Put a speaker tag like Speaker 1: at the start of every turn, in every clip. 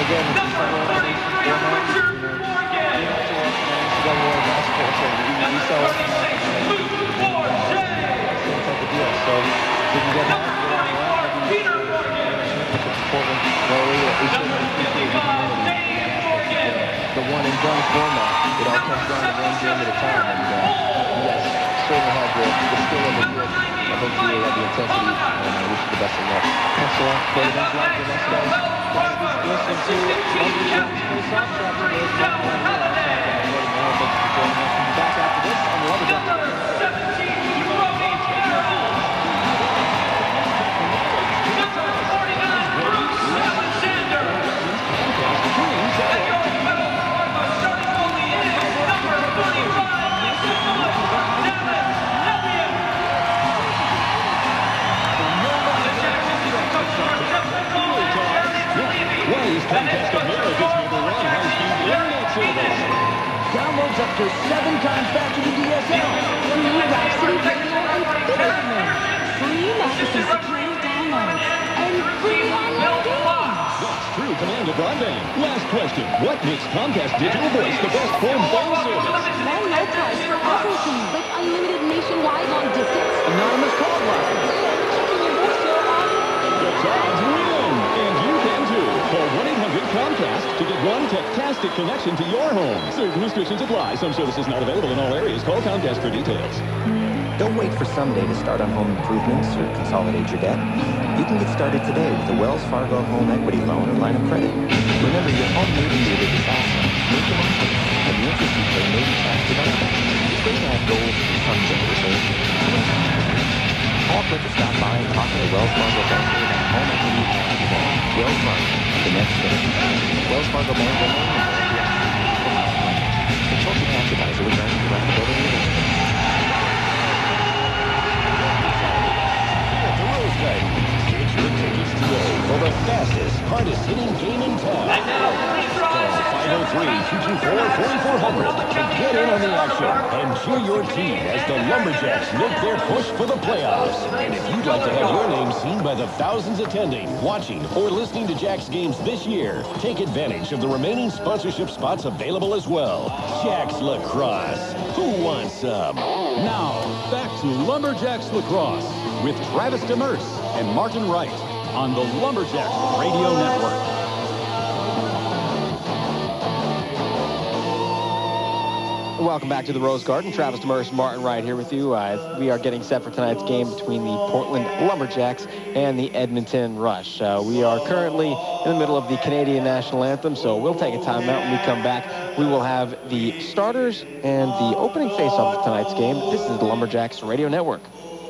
Speaker 1: again, this is kind of an elimination format. We sell it. Same type of deal. So if we can get half, Portland, the one and done format. It all comes down to one game at a time, and you guys certainly have the skill of it. I hope you have the intensity, and I wish you the best of luck. Thanks a lot for the guys live with us today. Listening to Lumberjax Full Soft Chapter. Back after this on the Lumberjax.
Speaker 2: Downloads up to 7 times faster than DSL. Free Rhapsody Radio and Fitness. Free Mattresses Security downloads. And free online games.
Speaker 3: That's true command of broadband. Last question. What makes Comcast Digital Voice the best home phone service?
Speaker 2: One low price for everything, like unlimited nationwide long distance.
Speaker 1: Anonymous call line.
Speaker 2: And checking your voicemail online.
Speaker 3: The Dogs win! And you can too. Call 1-800-COMCAST to get one Tech-tastic connection to your home. Certain restrictions apply. Some services not available in all areas. Call Comcast for details.
Speaker 4: Don't wait for someday to start on home improvements or consolidate your debt. You can get started today with a Wells Fargo home equity loan or line of credit. Remember, your home may be needed this asset. Make your own money, and the interest you pay may be tax deductible. It's great to have goals someday, so call quick to stop by and talk to the Wells Fargo bank about home equity loan. Wells Fargo, the next step. Wells Fargo Bank will loan you consult your tax advisor regarding deductibility of interest.
Speaker 3: Get your tickets today for the fastest, hardest-hitting game in town.
Speaker 5: And now, please rise.
Speaker 3: Call 503-224-4400 to get in on the action and cheer your team as the Lumberjacks make their push for the playoffs. And if you'd like to have your name seen by the thousands attending, watching, or listening to Jacks games this year, take advantage of the remaining sponsorship spots available as well. Jacks Lacrosse. Who wants some? Now, back to Lumberjacks Lacrosse with Travis Demers and Martin Wright on the Lumberjacks Radio Network.
Speaker 1: Welcome back to the Rose Garden. Travis Demers, Martin Wright here with you. We are getting set for tonight's game between the Portland Lumberjacks and the Edmonton Rush. We are currently in the middle of the Canadian National Anthem, so we'll take a timeout. When we come back, we will have the starters and the opening face-off of tonight's game. This is the Lumberjacks Radio Network.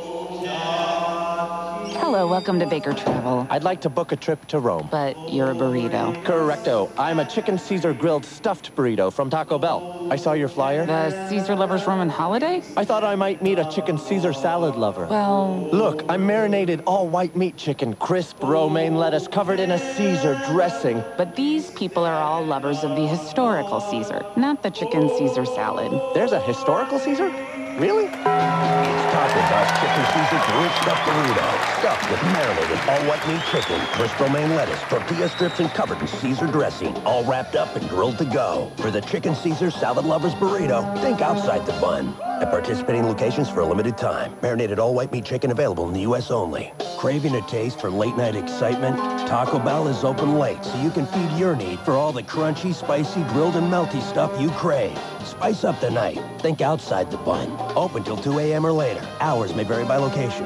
Speaker 6: Hello, welcome to Baker Travel.
Speaker 7: I'd like to book a trip to Rome.
Speaker 6: But you're a burrito.
Speaker 7: Correcto. I'm a chicken Caesar grilled stuffed burrito from Taco Bell. I saw your flyer.
Speaker 6: The Caesar Lovers Roman Holiday?
Speaker 7: I thought I might meet a chicken Caesar salad lover.
Speaker 6: Well...
Speaker 7: Look, I'm marinated all white meat chicken, crisp romaine lettuce covered in a Caesar dressing.
Speaker 6: But these people are all lovers of the historical Caesar, not the chicken Caesar salad.
Speaker 7: There's a historical Caesar? Really?
Speaker 8: It's Taco Bell's chicken Caesar grilled stuffed burrito. Stuffed with marinated all white meat chicken, crisp romaine lettuce, tortilla strips, and covered in Caesar dressing. All wrapped up and grilled to go. For the chicken Caesar salad lover's burrito, think outside the bun. At participating locations for a limited time. Marinated all white meat chicken available in the U.S. only. Craving a taste for late night excitement? Taco Bell is open late, so you can feed your need for all the crunchy, spicy, grilled, and melty stuff you crave. Spice up the night. Think outside the bun. Open till 2 a.m. or later. Hours may vary by location.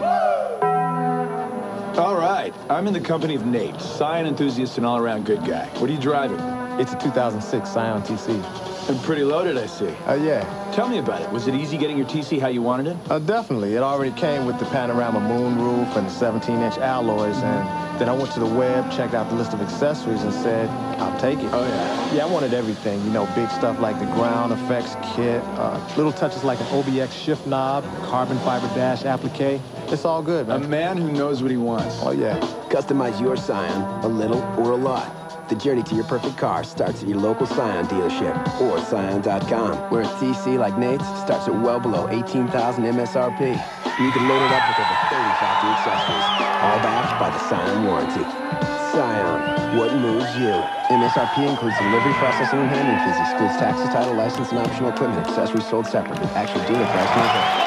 Speaker 9: All right. I'm in the company of Nate, Scion enthusiast and all-around good guy. What are you driving?
Speaker 10: It's a 2006 Scion TC.
Speaker 9: And pretty loaded, I see.
Speaker 10: Yeah.
Speaker 9: Tell me about it. Was it easy getting your TC how you wanted it?
Speaker 10: Definitely. It already came with the panorama moonroof and the 17-inch alloys, and then I went to the web, checked out the list of accessories, and said, I'll take it.
Speaker 9: Oh, yeah?
Speaker 10: Yeah, I wanted everything. You know, big stuff like the ground effects kit, little touches like an OBX shift knob, carbon fiber dash applique. It's all good, man.
Speaker 9: A man who knows what he wants.
Speaker 10: Oh, yeah.
Speaker 11: Customize your Scion, a little or a lot. The journey to your perfect car starts at your local Scion dealership or Scion.com, where a TC like Nate's starts at well below $18,000 MSRP. And you can load it up with over 30 factory accessories, all backed by the Scion warranty. Scion, what moves you? MSRP includes delivery, processing, and handling fees. Excludes taxes, title, license, and optional equipment. Accessories sold separately. Actual dealer price may vary.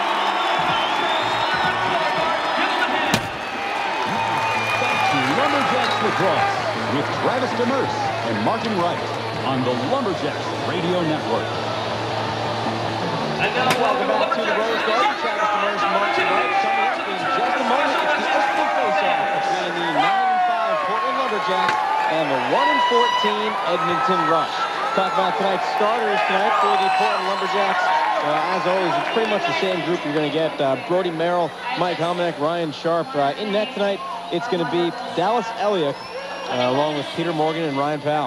Speaker 3: Lumberjacks Lacrosse with Travis Demers and Martin Wright on the Lumberjacks Radio Network.
Speaker 1: And now welcome back to the Rose Garden. Travis Demers and Martin Wright. Coming up in just a moment, it's the opening face-off between the 9-5 Portland Lumberjacks and the 1-14 Edmonton Rush. Talk about tonight's starters tonight for the Portland Lumberjacks. As always, it's pretty much the same group you're going to get. Brody Merrill, Mike Hominick, Ryan Sharp. In net tonight, it's going to be Dallas Eliuk, along with Peter Morgan and Ryan Powell.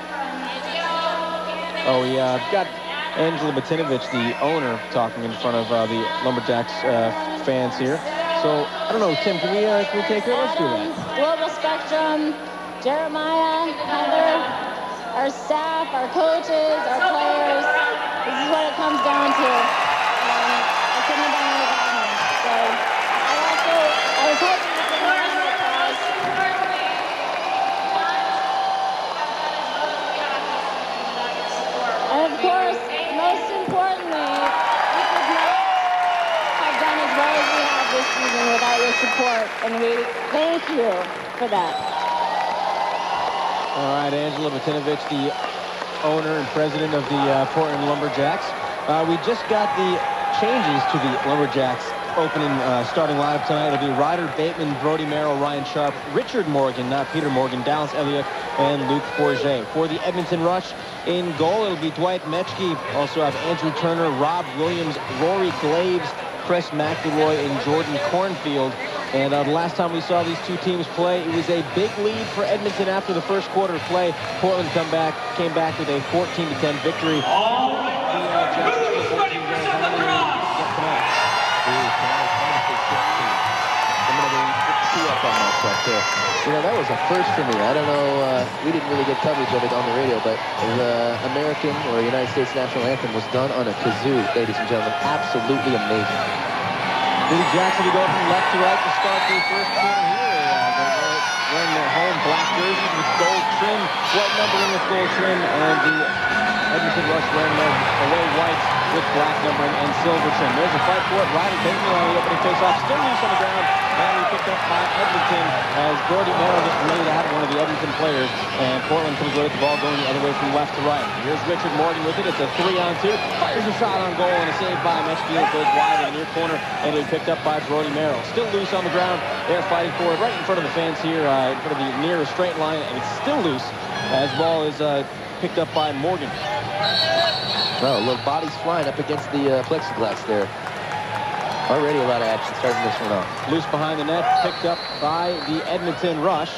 Speaker 1: Oh, we got Angela Batinovich, the owner, talking in front of the Lumberjacks fans here. So, I don't know, Tim, can we take her? Let's do that.
Speaker 5: Global Spectrum, Jeremiah, Heather, our staff, our coaches, our players. This is what it comes down to. I couldn't have done it without him. So, I was hoping to get one of the guys. And of course, most importantly, we could not have done as well as we have this season without your support. And we thank you for that.
Speaker 1: All right, Angela Batinovich, the owner and president of the Portland Lumberjacks. We just got the changes to the Lumberjacks opening starting lineup tonight. It'll be Ryder Bateman, Brody Merrill, Ryan Sharp, Richard Morgan, not Peter Morgan, Dallas Eliuk, and Luc Bourget. For the Edmonton Rush, in goal, it'll be Dwight Maetche. Also have Andrew Turner, Rob Williams, Rory Glaves, Chris McElroy, and Jordan Cornfield. And the last time we saw these two teams play, it was a big lead for Edmonton after the first quarter of play. Portland came back with a 14-10 victory.
Speaker 12: You know, that was a first for me. I don't know, we didn't really get coverage of it on the radio, but the American or United States national anthem was done on a kazoo, ladies and gentlemen. Absolutely amazing.
Speaker 1: Billy Jackson will go from left to right to start the first quarter here. They're wearing their home black jerseys with gold trim, white numbering with gold trim, and the Edmonton Rush wearing their away whites with black numbering and silver trim. There's a fight for it. Ryder Bateman on the opening faceoff, still loose on the ground, and we picked up by Edmonton as Brody Merrill gets ready to have one of the Edmonton players, and Portland comes away with the ball going the other way from left to right. Here's Richard Morgan with it. It's a 3-on-2. Fires a shot on goal, and a save by Maetche. It goes wide in the near corner, and it'll be picked up by Brody Merrill. Still loose on the ground. They're fighting for it right in front of the fans here, in front of the near straight line, and it's still loose as the ball is picked up by Morgan.
Speaker 12: Oh, little bodies flying up against the plexiglass there. Already a lot of action starting this one off.
Speaker 1: Loose behind the net, picked up by the Edmonton Rush.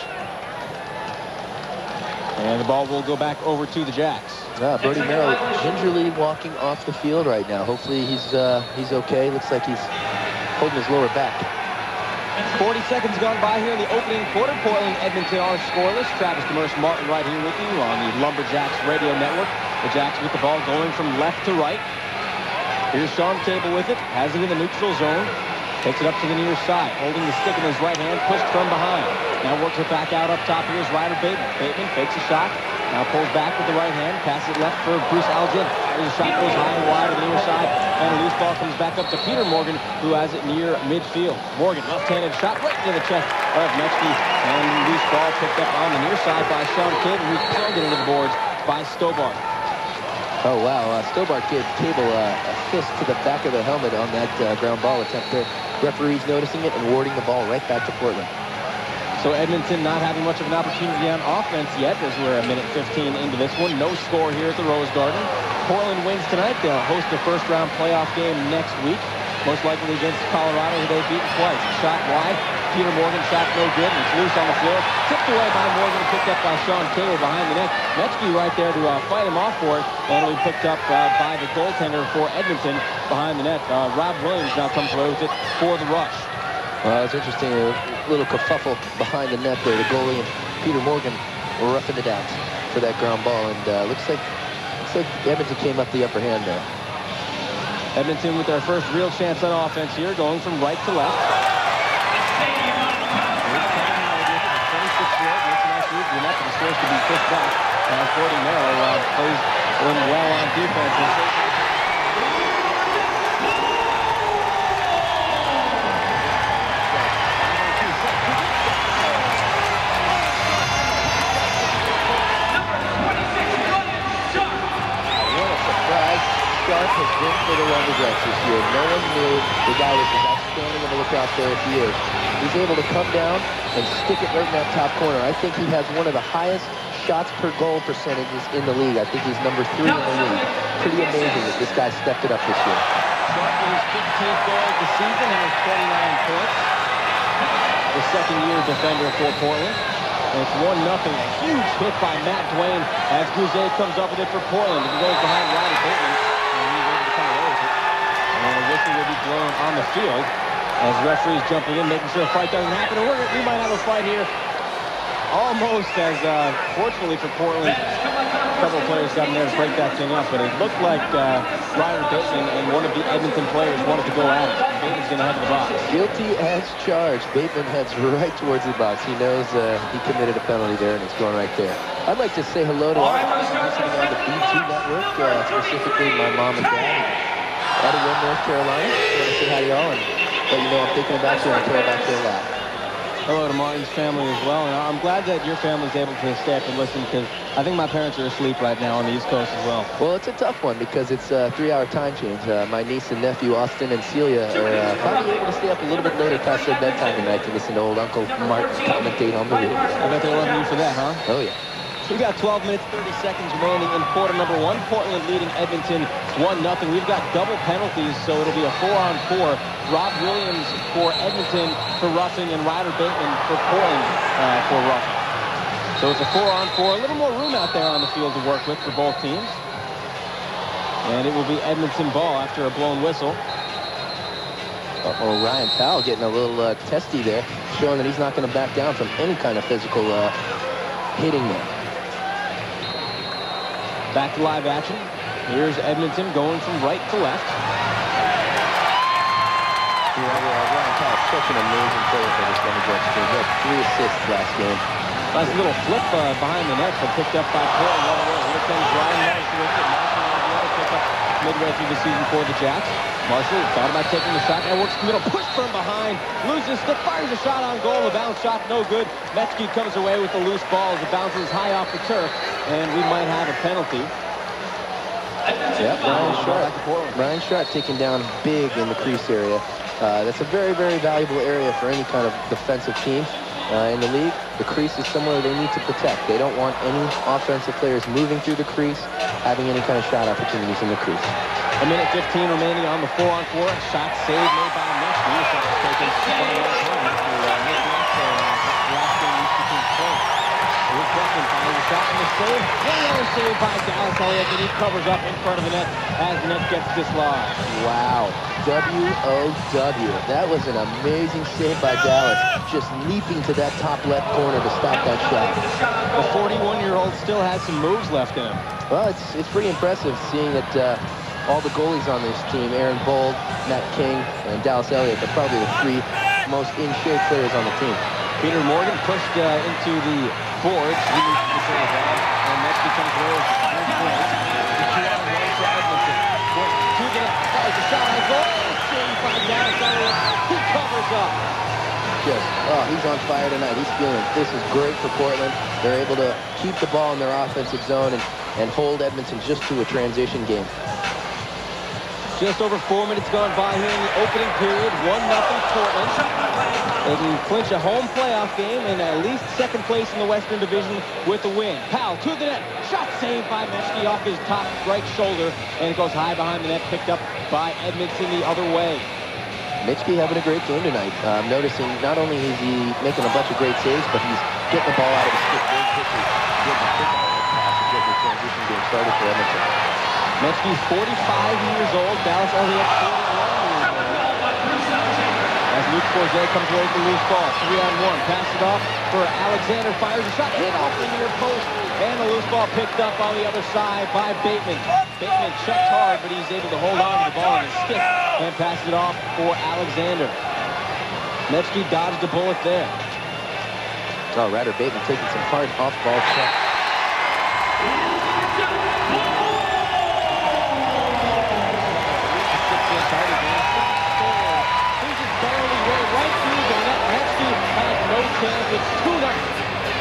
Speaker 1: And the ball will go back over to the Jacks.
Speaker 12: Brody Merrill gingerly walking off the field right now. Hopefully he's okay. Looks like he's holding his lower back.
Speaker 1: 40 seconds gone by here in the opening quarter. Portland, Edmonton are scoreless. Travis Demers, Martin right here with you on the Lumberjacks Radio Network. The Jacks with the ball going from left to right. Here's Sean Cable with it. Has it in the neutral zone. Takes it up to the near side. Holding the stick in his right hand. Pushed from behind. Now works it back out up top. Here's Ryder Bateman. Bateman fakes a shot. Now pulls back with the right hand. Passes it left for Bruce Algin. Here's a shot goes high and wide to the near side. And a loose ball comes back up to Peter Morgan, who has it near midfield. Morgan, left-handed shot right into the chest of Maetche. And loose ball picked up on the near side by Sean Cable, who's pounded into the boards by Stobart.
Speaker 12: Oh, wow. Stobart gave Cable a fist to the back of the helmet on that ground ball attempt there. Referees noticing it and awarding the ball right back to Portland.
Speaker 1: So Edmonton not having much of an opportunity on offense yet, as we're a minute 15 into this one. No score here at the Rose Garden. Portland wins tonight. They'll host a first-round playoff game next week, most likely against Colorado, who they've beaten twice. Shot wide. Peter Morgan shot no good, and it's loose on the floor. Tipped away by Morgan, picked up by Sean Cable behind the net. Maetche right there to fight him off for it, and it'll be picked up by the goaltender for Edmonton behind the net. Rob Williams now comes away with it for the Rush.
Speaker 12: Well, it's interesting, a little kerfuffle behind the net there. The goalie and Peter Morgan were roughing it out for that ground ball, and looks like Edmonton came up the upper hand there.
Speaker 1: Edmonton with their first real chance on offense here, going from right to left. 26-year-old through the net, but the scores to be pushed back. And Forty Merrill plays in well on defense.
Speaker 12: Has been for the Lumberjacks this year. No one knew the guy was as outstanding of a lacrosse player as he is. He's able to come down and stick it right in that top corner. I think he has one of the highest shots per goal percentages in the league. I think he's number 3 in the league. Pretty amazing that this guy stepped it up this year.
Speaker 1: Sharp with his 15th goal of the season, has 29 points. The second-year defender for Portland. And it's 1-0. A huge hit by Matt Dwayne as Gouze comes up with it for Portland. He goes behind Ryder Bateman. And a whistle will be blown on the field as referees jumping in, making sure a fight doesn't happen. And we might have a fight here almost as, fortunately for Portland, a couple of players got in there to break that thing up. But it looked like Ryder Bateman and one of the Edmonton players wanted to go at it. Bateman's going to head to the box.
Speaker 12: Guilty as charged. Bateman heads right towards the box. He knows he committed a penalty there, and it's going right there. I'd like to say hello to all of us listening on the B2 network, specifically my mom and dad. Edmonton, North Carolina. I want to say hi to y'all and let you know I'm thinking about you and I care about you a lot.
Speaker 1: Hello to Martin's family as well. And I'm glad that your family's able to stay up and listen because I think my parents are asleep right now on the East Coast as well.
Speaker 12: Well, it's a tough one because it's a 3-hour time change. My niece and nephew, Austin and Celia, are probably able to stay up a little bit later past their bedtime tonight to listen to old Uncle Mark commentate on the radio.
Speaker 1: I bet they're loving you for that, huh?
Speaker 12: Oh, yeah.
Speaker 1: We've got 12 minutes, 30 seconds remaining in quarter number 1. Portland leading Edmonton 1-0. We've got double penalties, so it'll be a 4-on-4. Rob Williams for Edmonton for roughing and Ryder Bateman for Portland for roughing. So it's a 4-on-4. A little more room out there on the field to work with for both teams. And it will be Edmonton ball after a blown whistle.
Speaker 12: Uh-oh, Ryan Powell getting a little testy there, showing that he's not going to back down from any kind of physical hitting there.
Speaker 1: Back to live action. Here's Edmonton going from right to left.
Speaker 12: Ryan Powell, such an amazing player for this Lumberjacks team. He had 3 assists last game.
Speaker 1: Nice little flip behind the net, but picked up by Portland. Here comes Ryan Marshall with it. Marshall pick up midway through the season for the Jacks. Marshall thought about taking the shot. And works the middle, push from behind. Loses stick, fires a shot on goal. The bounce shot, no good. Maetche comes away with the loose ball as it bounces high off the turf. And we might have a penalty.
Speaker 12: Yep, Ryan Sharp taken down big in the crease area. That's a very, very valuable area for any kind of defensive team in the league. The crease is somewhere they need to protect. They don't want any offensive players moving through the crease, having any kind of shot opportunities in the crease.
Speaker 1: A minute 15 remaining on the 4-on-4. Shot saved made by Maetche. The shot was taken by the shot and the save. Another save by Dallas Eliuk, and he covers up in front of the net as the net gets dislodged.
Speaker 12: Wow. W-O-W. That was an amazing save by Dallas. Just leaping to that top left corner to stop that shot.
Speaker 1: The 41-year-old still has some moves left in him.
Speaker 12: Well, it's pretty impressive seeing that all the goalies on this team, Aaron Bold, Matt King, and Dallas Eliuk, are probably the 3 most in-shape players on the team.
Speaker 1: Peter Morgan pushed into the boards. He needs to control that. And Maetche comes away with the 2-on-1 for Edmonton. To the net, fires a shot on goal. Saved by Dallas Eliuk. He covers up.
Speaker 12: He's on fire tonight. He's feeling it. This is great for Portland. They're able to keep the ball in their offensive zone and hold Edmonton just to a transition game.
Speaker 1: Just over 4 minutes gone by here in the opening period. 1-0 Portland. They can clinch a home playoff game and at least second place in the Western Division with a win. Powell to the net. Shot saved by Maetche off his top right shoulder. And it goes high behind the net, picked up by Edmonton the other way.
Speaker 12: Maetche having a great game tonight. I'm noticing not only is he making a bunch of great saves, but he's getting the ball out of his stick very quickly. Getting a quick outlet pass and getting the transition game started for Edmonton.
Speaker 1: Maetche's 45 years old. Dallas Eliuk 41 years old. As Luke Forget comes away with the loose ball. 3-on-1. Pass it off for Alexander. Fires a shot. Hit off the near post. And the loose ball picked up on the other side by Bateman. Bateman checked hard, but he's able to hold on to the ball on his stick and pass it off for Alexander. Maetche dodged the bullet there.
Speaker 12: Oh, Ryder Bateman taking some hard off-ball checks.
Speaker 13: He just barely went right through the net. Maetche had no chance. It's 2-0.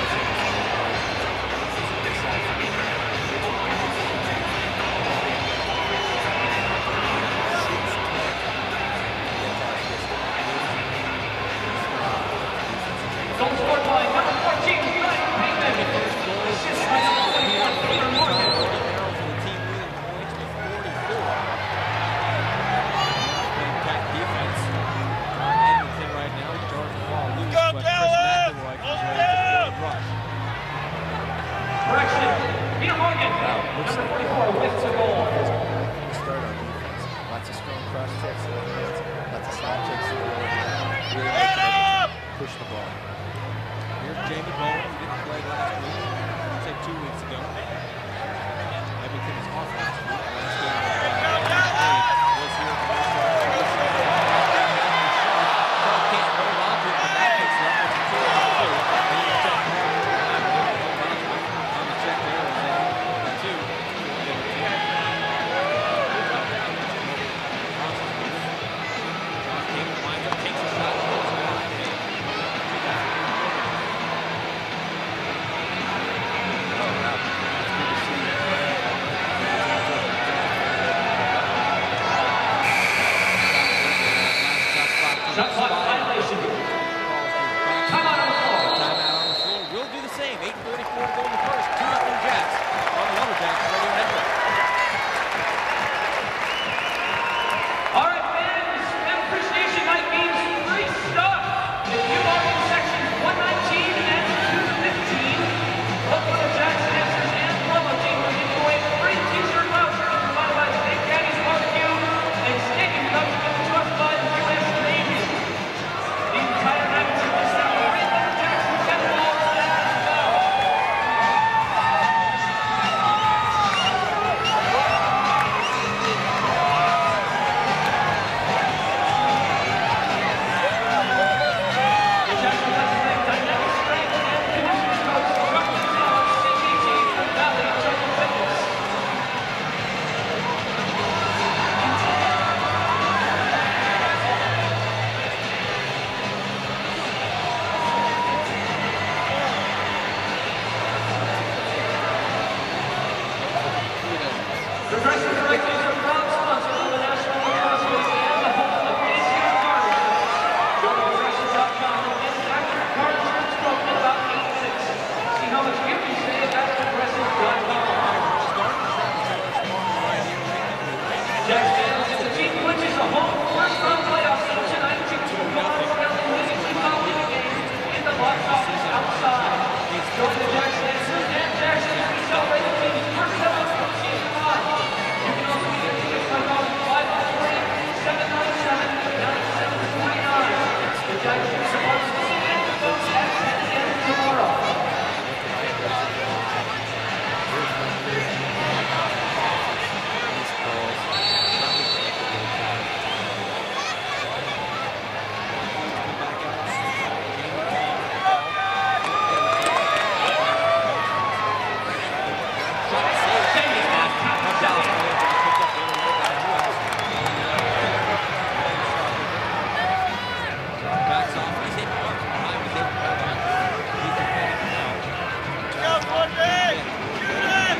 Speaker 14: Push the ball. Here's Jamie Bold, who didn't play last week. I'd say 2 weeks ago. Edmonton is off last week. Last game was here at the can't hold on to it when that gets left. It's 2-2. And you check on the check there is a 2. Taylor winds up, takes a shot.
Speaker 15: Shot clock violation. Timeout on the floor.
Speaker 14: Timeout on the floor. We'll do the same. 8:44 to go in the first. 2-0 Jacks on the Lumberjacks radio network.
Speaker 15: All right, fans. Fan appreciation night means free stuff. If you are in sections 119 and 215, Lumberjacks dancers and promo team will give you a free t-shirt voucher provided by Big Daddy's Barbecue and stadium voucher given to us by the U.S. Navy. The entire night is just a free Lumberjacks and $10 and go. The Jacks would like to thank Dynamic Strength and Conditioning Coach Chuck Littell, CPT from Valley Jungle Fitness. Progressive Directors are proud sponsors of the National Lacrosse League and the home of this year's car insurance. Go to progressive.com and get an accurate car insurance quote in about 8 minutes. See how much you can save at progressive.com. Jacks fans, if the team clinches a home first-round playoff seat tonight, you can go on around the immediately following the game in the box office outside. Go to the Jacks dancers and Jackson as we celebrate the team's first ever postseason run. You can also get your tickets by calling 503-797-9729. The Jackson supports the season and votes at 10 a.m. tomorrow.
Speaker 14: Backs off. He's able to behind. He's able to back out. He's defending now. Go, Portland! Shoot it!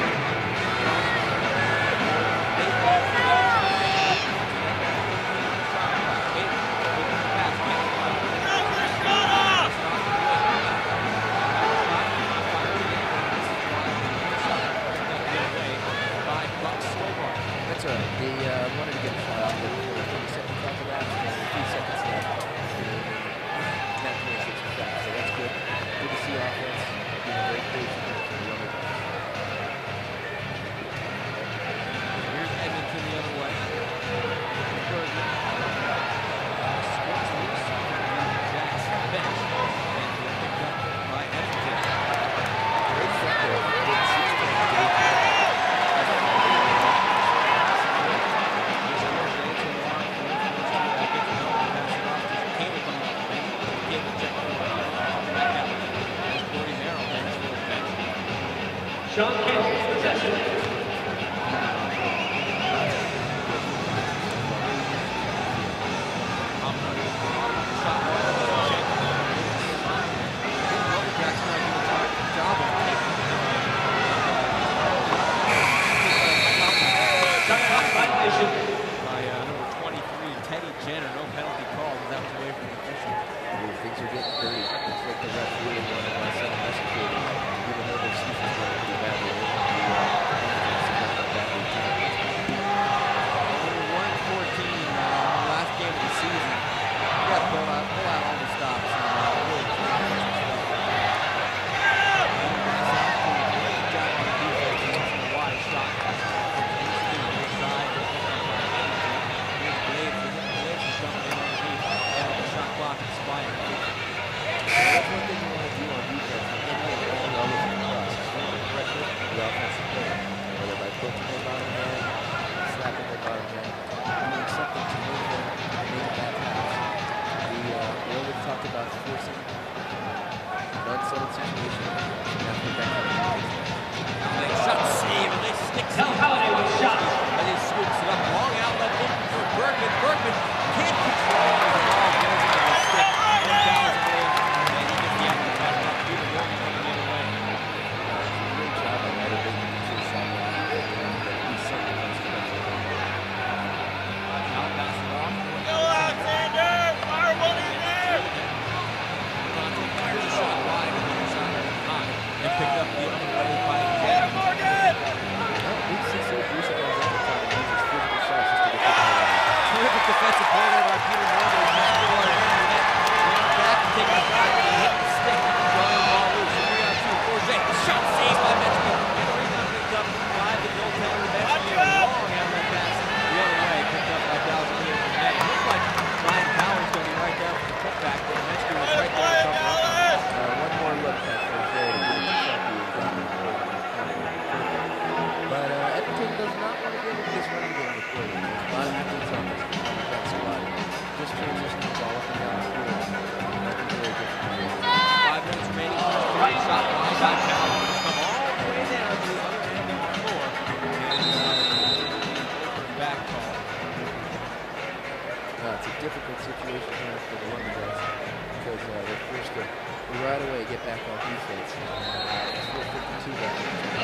Speaker 12: That's all right. They wanted to get a shot out there before the 22nd count of that. 3 seconds left. Not 26 shots, so that's good. Good to see offense being very patient for the Lumberjacks.
Speaker 14: Here's Edmonton the other way. Squirts loose. Jacks bench. And picked up by Edmonton.
Speaker 12: Great front there.
Speaker 15: Sean Kendrick's possession.
Speaker 14: By number 23, Teddy Jenner, no penalty call, but that was away from the official.
Speaker 12: Things are getting dirty. Looks like the ref really wanted to send a message here. Even though their season's going pretty badly.
Speaker 14: Number 114, last game of the season. We got to pull out all the stops. Really good job on defense. A lot of shots.
Speaker 12: That's one thing you want to do on defense. All levels of cross. Pressure the offensive player. Whether by putting their bottom hand, slapping their bottom hand, doing something to make that pass. We already talked about forcing an unsettled situation.
Speaker 14: Shot save, and they stick
Speaker 15: Now Halliday with shot.
Speaker 14: And he swoops it up. Long outlet in for Bergman. Bergman can't control the ball. Goes into the stick. And fouls away. And he gets the outlet back up. Peter Bergman coming the other way.
Speaker 12: Great job on that. They can shot that. He's something else to do.
Speaker 14: Now pass it off.
Speaker 15: Go Alexander! Fire one in there!
Speaker 14: Fires a shot wide. And then shot high. And picked up the other way by Ken. Terrific defensive play there by Peter Morgan. Back and take a shot. And he hit the stick. Throwing the ball loose. 3-on-2. Forget. The shot saved by Maetche. And the rebound picked up by the goaltender. Maetche. Long outlet pass the other way. Picked up by Dallas Peter. It looked like Ryan Powell's going to be right there for the putback. But Maetche was right there to cover up.
Speaker 12: One more look at Jose. But Edmonton does not want to get into this running game with Portland. A lot of athletes on this squad. Just transition the ball up and down the field. That's very different.
Speaker 14: 5 minutes remaining. Great shot. Wide shot. Come all the way down to the other end of the floor. And back call.
Speaker 12: It's a difficult situation here for the Lumberjacks because they're forced to right away get back on defense. It's 4:52 back.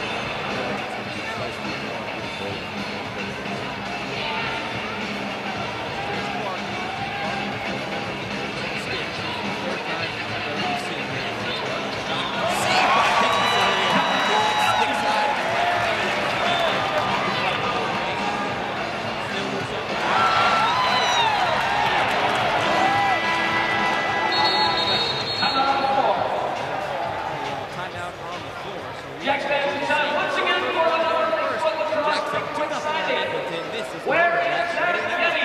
Speaker 15: Jack's back time once again for another for Lacrosse exciting. Where is that Denny?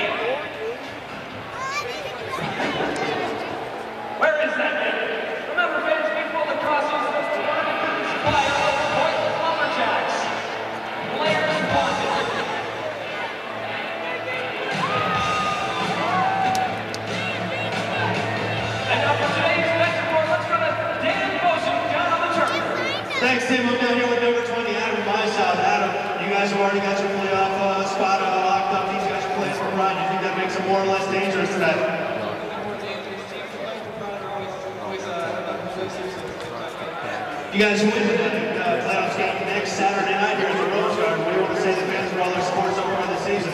Speaker 15: Where is that Denny? Remember, fans, before Lacrosse is the supply of the Portland Lumberjacks. Players wanted. And now for today's next report, let's go to Dan Boson down on the turf.
Speaker 16: Thanks, Tim. I'm down here with number 20, Adam Weishaupt. Adam, you guys have already got your playoff spot locked up. These guys are playing for Ryan. You think that makes them more or less dangerous tonight? You guys win the playoffs game next Saturday night here at the Rose Garden. What do you want to say to the fans for all their support so far this season?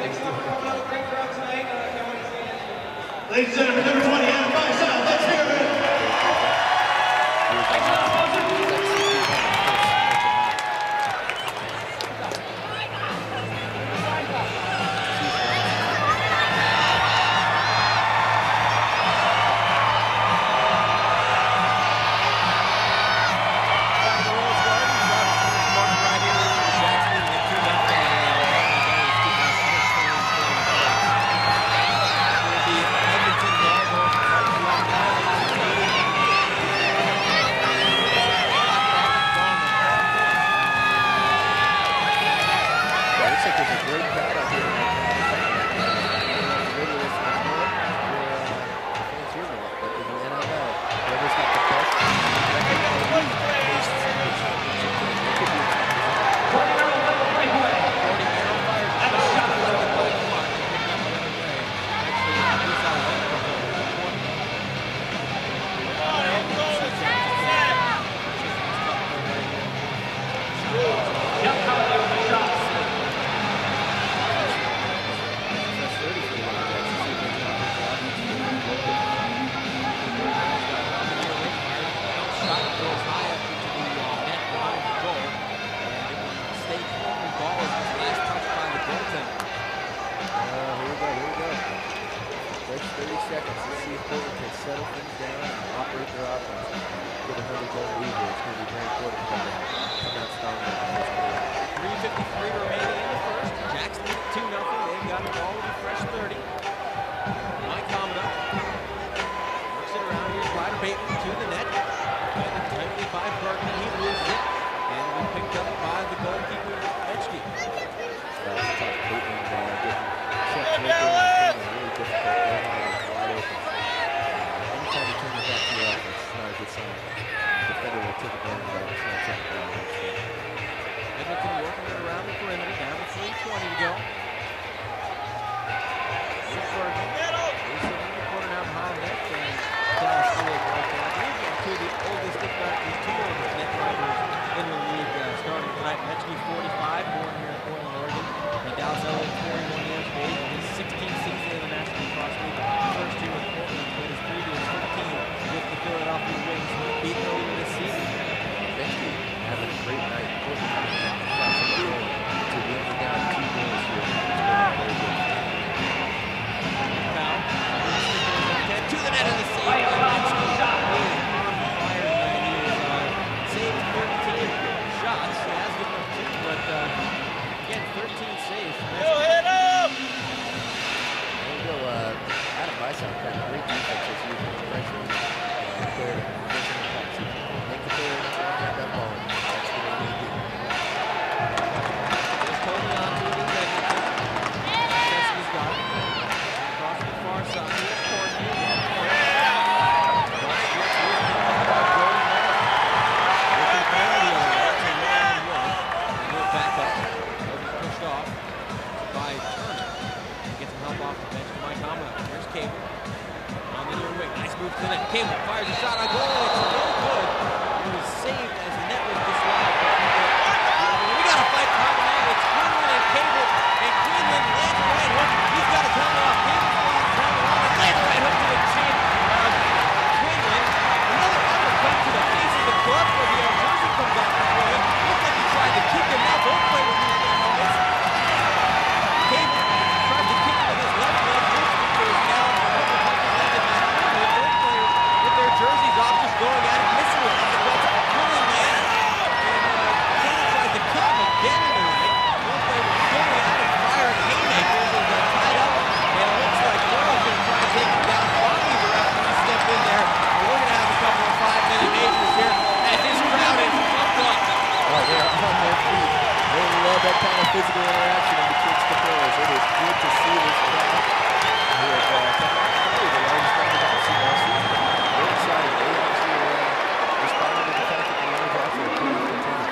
Speaker 16: Ladies and gentlemen, number 20, Adam Weishaupt. Let's hear it.
Speaker 14: Edmonton
Speaker 12: seconds to see if Portland can settle things down and operate their offense. Get another goal lead here. It's going to be very important for them to come out strong in the first quarter.
Speaker 14: 3:53 remaining in the first. Jackson 2-0. They've got the ball with a fresh 30. Mike Commodore works it around. Here's Ryder Bateman to the net. Tightly by Bergman. He loses it. And we picked up by the goalkeeper, Maetche.
Speaker 12: That's tough. Bateman getting checked right there in the corner. Really difficult. Wide open. Anytime you turn it back to your offense, it's not a good sign. The defender will take advantage of that. It's not taking advantage.
Speaker 14: Edmonton working it around the perimeter. Down to 3:20 to go. Here's Bergman. Here's in the corner now behind the net. And Dallas Eliuk right there. I believe two of the oldest, if not the two oldest net riders in the league starting tonight. Maetche 45, born here in Portland, Oregon. And Dallas Eliuk 41 years of age. His 16th season in the National Lacrosse League. First year with Portland, played his previous 15 with the Philadelphia Wings. Beat earlier this season.
Speaker 12: Maetche having a great night. Portland having a shots on goal to be only down 2 goals here.
Speaker 14: Foul. To the net of the save by Maetche. Saved 13 shots. He has given up 2, but again, 13 saves.
Speaker 12: Hit him! There you go. Adam Bison got great defense as usual. Pressure. Player make the player have that ball. That's what they need to do.
Speaker 14: Just holding on to it is Edmonton. Chesley's got it. Across the far side. Here's Portland. Back up. He'll be pushed off by Turner. Gets some help off the bench from Mike Commodore. Here's Cable. On the near wing. Nice move to the net. Cable fires a shot on goal. It's no good. It was saved as the net was dislodged. We got to fight behind the net. It's Quinlan and Cable. And Quinlan lands a right hook. He's got his helmet off. Cable flies his helmet on and lands a right hook to the chin of Quinlan. Another uppercut to the face of the glove where the jersey comes off of Quinlan. Looks like he tried to kick him out. Both players use their helmets. Cable tries to kick him with his left leg. Jersey goes down. Both players with their jerseys off, just going at it, missing with uppercuts. Quinlan lands. And Cable tries to kick him again in the leg. Both players going at it, firing haymakers as they're tied up. And it looks like Laurel's going to try to take him down. Finally, the referee step in there. And we're going to have a couple of 5-minute majors here as this crowd is pumped up.
Speaker 12: Oh, they're on their feet. They love that kind of physical interaction between the players. It is good to see this crowd. Here at probably the largest crowd we've ever seen all season. They're excited. They actually responded to the fact that the Lumberjacks are a pretty contender.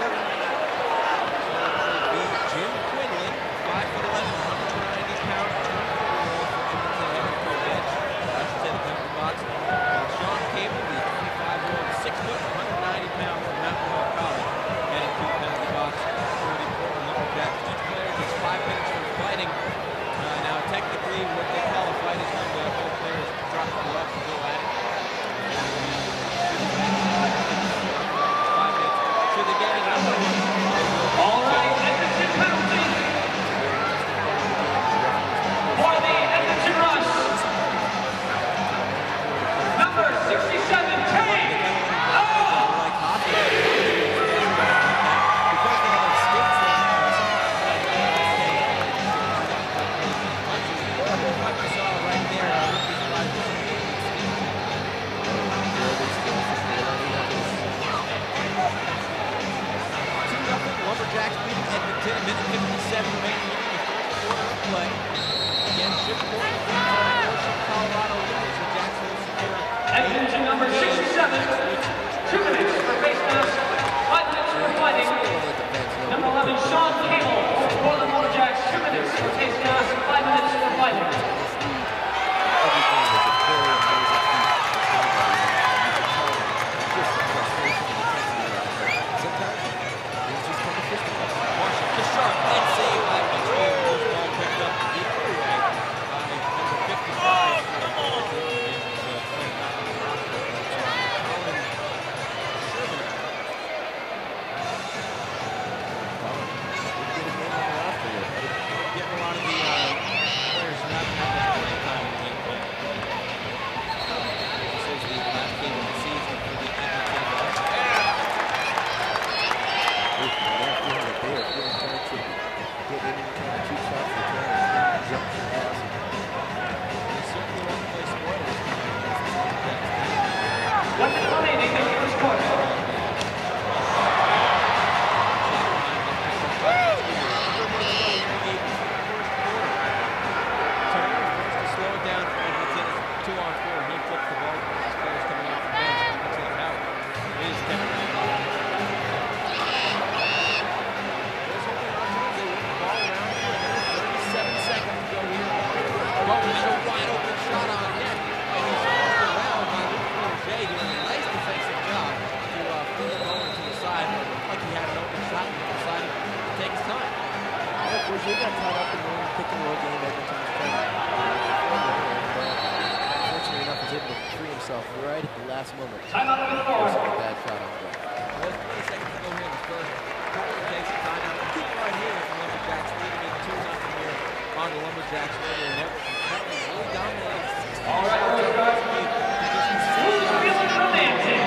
Speaker 14: Jim Quinlan, 5'11", 190-pound, 24-year-old from Edmonton head bench. I should say the penalty box. While Sean Cable, the 25-year-old, 6', 190-pound from Mountain Hall College, heading to the penalty box for the Portland Lumberjacks. Each player gets 5 minutes for fighting. Now, technically, what they call a fight is when both players drop the gloves and go at it. 5 minutes. Should they get another one?
Speaker 15: All right, Edmonton penalty for the Edmonton Rush. Number 67, Kane.
Speaker 14: Lumberjacks beating Edmonton, a minute 57 remaining in the first quarter of play. Again, Chip Portland, Colorado leaders with Jacksonville secure.
Speaker 15: Edmonton number 67, 2 minutes for face mask, 5 minutes for fighting. Number 11, Sean Cable for Portland Lumberjacks, 2 minutes for face mask, 5 minutes for fighting.
Speaker 12: Everything was a very amazing feat. Just the frustration and intensity of it. Sometimes it's just kind of physical.
Speaker 14: Washington sharp, net save by Maetche. First ball picked up the other way by number 55 for Edmonton.
Speaker 12: last moment.
Speaker 15: Timeout number 4.
Speaker 12: A bad shot on goal.
Speaker 14: Well, 20 seconds to go here in the first. Portland takes a timeout. Keep it right here. The Lumberjacks leading it 2-0 here on the Lumberjacks radio network. Apparently really dominating.
Speaker 15: All right, who's feeling romantic?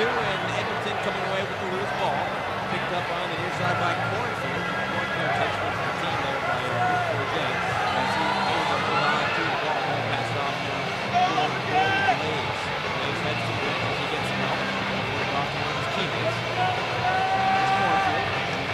Speaker 14: 2, and Edmonton coming away with the loose ball. Picked up on the near side by Cornfield. Cornfield takes the team there by Jay. As he able to hold on to the ball, and pass it off to Blaze. Blaze heads to the bench as he gets some help. Put it off to one of his teammates. There's Cornfield.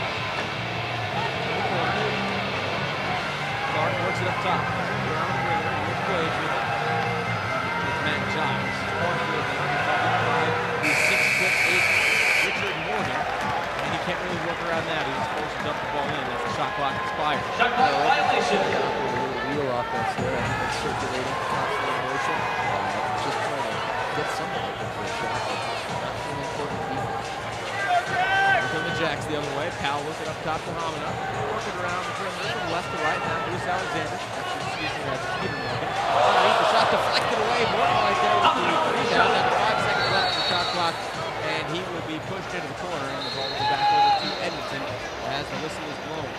Speaker 14: Clark works it up top. Around the perimeter. Here's Blaze with it. It's Matt Giles. Cornfield now covered by the 6'8" Richard Morgan. And he can't really work around that. He just forces to dump the ball in as the shot clock expires.
Speaker 12: Shot clock violation. Wheel offense there. I think it's circulating, constantly in motion. Just trying to get someone open for a shot. Not really important defense.
Speaker 14: Here come the Jacks the other way. Powell looking up top to Hamina. Working around the perimeter from left to right. Now Bruce Alexander. Actually, excuse me, that's Peter Morgan. Underneath the shot deflected away. Morgan right there with the rebound. Under 5 seconds left in the shot clock. And he will be pushed into the corner. And the ball will go back over to Edmonton as the whistle is blown.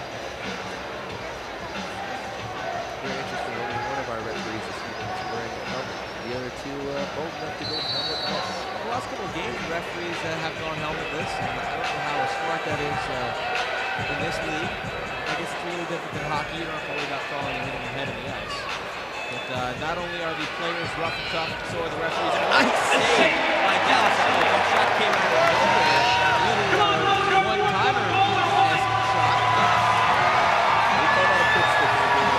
Speaker 12: Very interesting. Only one of our referees this evening is wearing a helmet. The other two bold enough to go helmetless.
Speaker 14: The last couple of games, referees have gone helmetless. I don't know how smart that is in this league. I guess it's a little different than hockey. You don't have to worry about falling and hitting your head in the ice. But not only are the players rough and tough, so are the referees. A nice save by Dallas. That shot came out of nowhere. A little one-timer as shot.
Speaker 12: We call that a good stick.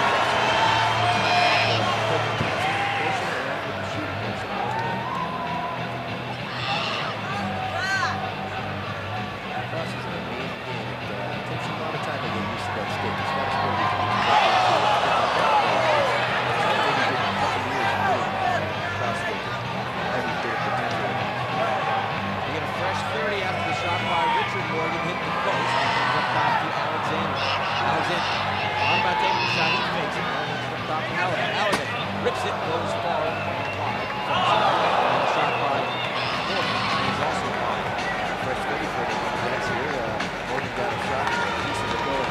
Speaker 14: Rips it, goes far and wide. Shot by Morgan. He's also wide.
Speaker 12: Fresh 30 for the Jacks here. Morgan got a shot. Piece of the goal.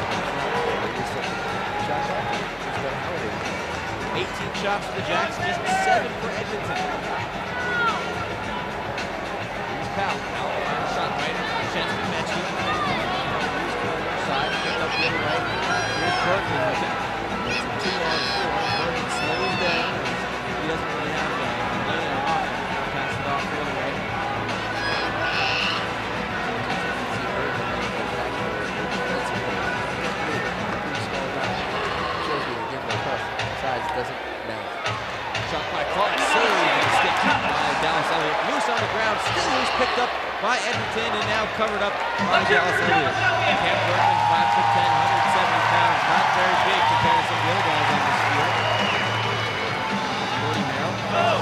Speaker 12: Shot back. Just got Howard.
Speaker 14: 18 shots for the Jacks, just 7 for Edmonton. Here's Powell. Powell shot right into the chest of Maetche. Here's corner side, picked up the other right. Here's Berkeley with it. It's a 2-on-4. Berkeley slows down. He doesn't really have a lane or off. Pass it off the other way.
Speaker 12: Shows you again the tough size doesn't matter.
Speaker 14: Shot by Clark, save and stick by Dallas Eliuk. Loose on the ground, still loose, picked up by Edmonton and now covered up by Dallas Eliuk. Cam Bergman, 5'10", 170 pounds, not very big compared to some of the other guys on this field. 40 Merrill.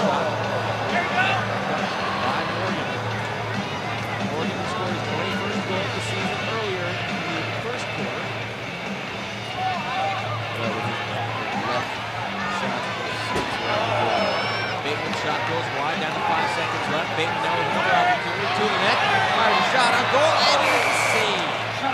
Speaker 14: By Morgan. Morgan scored his 21st goal of the season earlier in the first quarter. Bateman's shot goes wide, down to 5 seconds left. Bateman now with another opportunity to the net. Fires a shot on goal, and it's a save.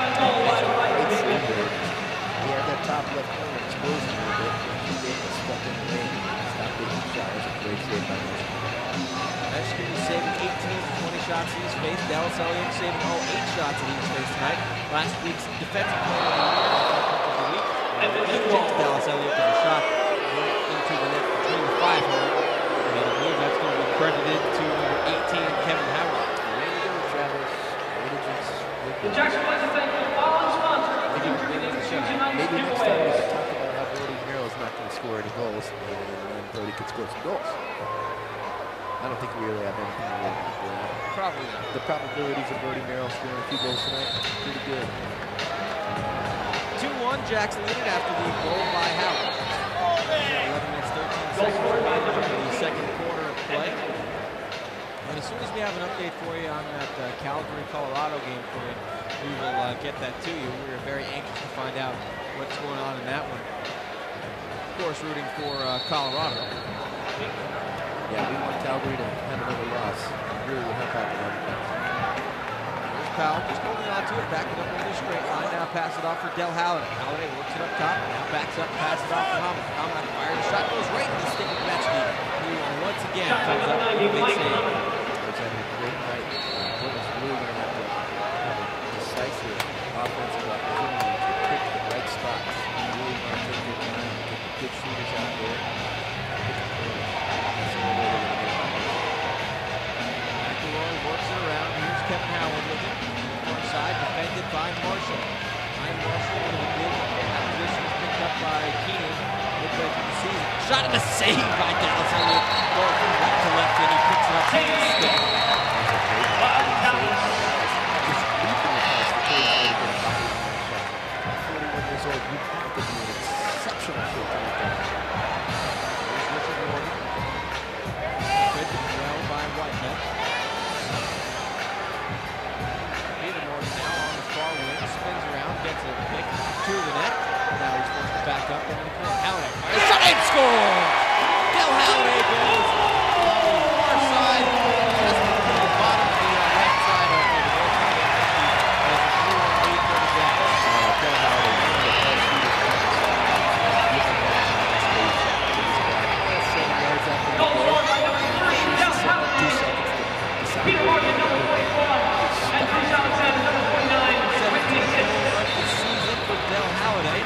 Speaker 12: He had that top left corner exposed a little bit. Bateman stuck in the lane. Stopped taking the shot. That's a great save by Maetche.
Speaker 14: Maetche is saving 18 of the 20 shots he has faced. Dallas Eliuk saving all 8 shots that he has faced tonight. Last week's defensive player of the week. Dallas Eliuk with a shot into the net between the 5 hole. And I believe that's going to be credited to number 18, Kevin Howard.
Speaker 12: Way to go, Travis. Way to just...
Speaker 15: The Jacks would like to thank the following sponsors.
Speaker 12: Maybe next time we can talk about how Brody Merrill's not going to score any goals, and Brody could score some goals. I don't think we really have anything to worry about.
Speaker 14: Probably not.
Speaker 12: The probabilities of Brody Merrill scoring a few goals tonight, pretty good.
Speaker 14: 2-1, Jacks leading after the goal by Howard. 11 minutes, 13 seconds remaining in the second quarter of play. And as soon as we have an update for you on that Calgary-Colorado game for you, we will get that to you. We're very anxious to find out what's going on in that one. Of course, rooting for Colorado.
Speaker 12: Yeah, we want Calgary to have another loss. Really will help out with that.
Speaker 14: There's Powell just holding on to it, backing up over the straight line. Now pass it off for Del Halliday. Halliday works it up top, now backs up, passes it off to Hamina. Hamina fires the shot, goes right in the stick of Maetche, who once again comes up with a big save.
Speaker 12: It's having a great night.
Speaker 14: shot and a save by Dallas Eliuk. Going from right to left, and he picks it up to his stick. You have to be in exceptional shape to make that. There's Richard Morgan. Good well by Maetche. Peter Morgan now on the far wing, spins around, gets a pick to the net. Now he's forced to back up into the corner. Halliday fires, shot and score! Bill Halliday goes to the far side, just to the bottom of the right side of the goaltender. As a 3-1 lead for the Jacks. Bill Halliday.
Speaker 15: Peter Morgan, number 44, and Bruce Alexander, number 49, 76.
Speaker 14: The season for Del Halliday.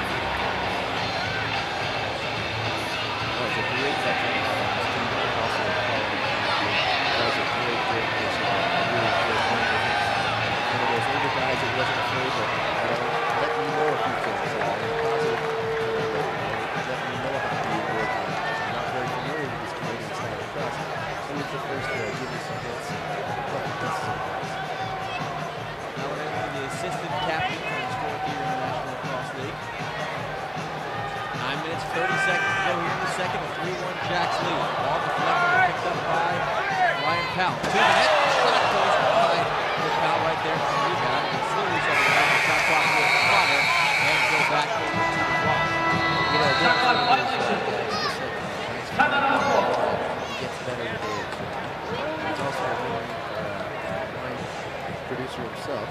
Speaker 14: That was a great section. Also a quality. That was a great pitch. I really enjoyed playing with him. One of those older guys that wasn't afraid to let me know a few things. Positive. Let me know about the award. I'm not very familiar with this Canadian style of press. So he was the first to give me some hits. The assistant captain for the Sport here in the National Lacrosse League. 9 minutes, 30 seconds to go here in the second. A 3-1 Jacks lead. Ball deflected and picked up by Ryan Powell. To the net, the shot goes by the Powell right there for the rebound. And slowly so the shot clock will fire and go back over to the block. You know, shot clock violation. Time out on the floor. He gets better with age. He's also a really producer himself.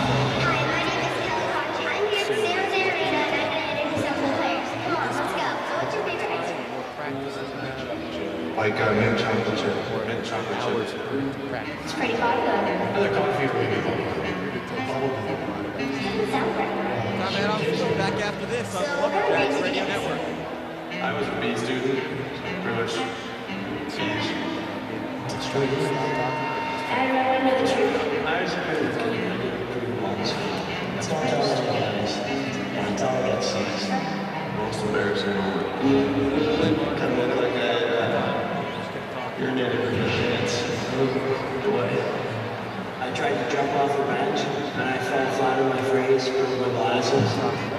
Speaker 16: Like mint chocolate chip or mint chocolate chip.
Speaker 15: It's pretty popular.
Speaker 16: Other coffee or maybe
Speaker 14: Time out. We'll be back after this on the Lumberjax Radio Network.
Speaker 16: I was a B student, pretty much.
Speaker 15: I remember the truth.
Speaker 16: I was a good ones. Don't tell us that's all that sucks. Most embarrassing moment. Kind of look like I urinated in the dance. Dwight. I tried to jump off the bench, and I fell flat on my face, broke my glasses.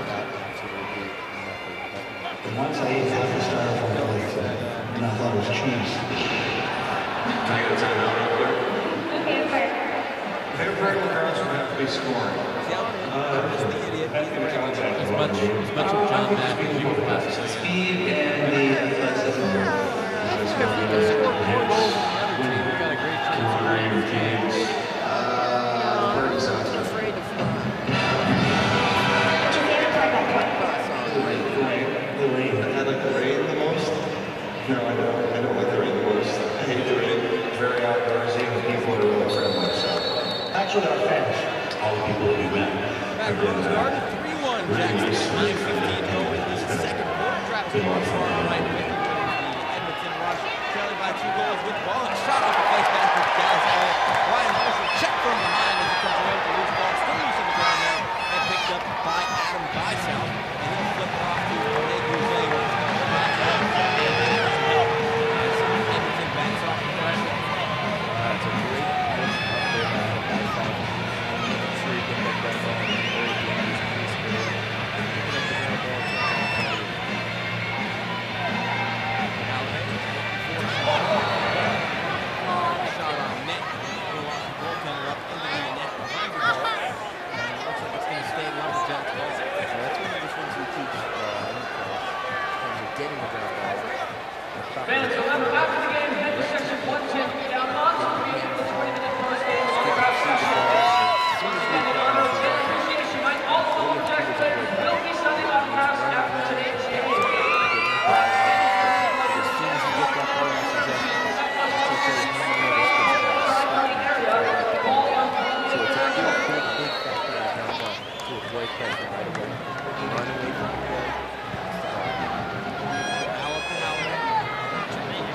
Speaker 16: And once I ate half a styrofoam plate, and I thought it was cheese. Can I get a time out real quick? Favorite part of lacrosse would have to be scoring.
Speaker 14: As much of John Madden as you would possibly.
Speaker 16: Speed and the athleticism.
Speaker 14: If we can score more goals than the other team, we've got a great chance of winning the games. I'm afraid to fly.
Speaker 15: What's your favorite part about Dwight?
Speaker 16: The rain. I like the rain the most. No, I don't. I don't like the rain the most. I hate the rain. It's very outdoorsy with people that are really friendly. So. Actually, our fans. All the people that we met.
Speaker 14: Back Rose Garden, 3-1. Jackson, 9:15 going into the second quarter. Travis Morris on the right with the Edmonton Rush, trailing by 2 goals with the ball. And a shot off the face back with Dallas Eliuk. Ryan Marshall checked from behind as he comes away with the loose ball. Still loose on the ground now. And picked up by Adam Bysell. And he'll flip it off to Eliuk. Edmonton backs off the pressure. That's a great push up there by Bysell. I'm sure he can make that ball in a very dangerous piece for him. Picking up the ground ball to shot on net. We'll watch the goaltender up into the net behind the goal. And it looks like it's going to stay Lumberjax ball. So that's one of the things we teach in terms of getting the ground ball.
Speaker 15: Fans, remember, after the game, head to section 110 down on the screen for the 20-minute first game of the Lacrosse Special. And in honor of their appreciation, all the Lumberjax players will be signing autographs after today's game.
Speaker 14: As soon as you get that ball in possession, it's a so it's a big factor in the ground ball to avoid pressure right away. Run away from the play. Foul up to Halliday.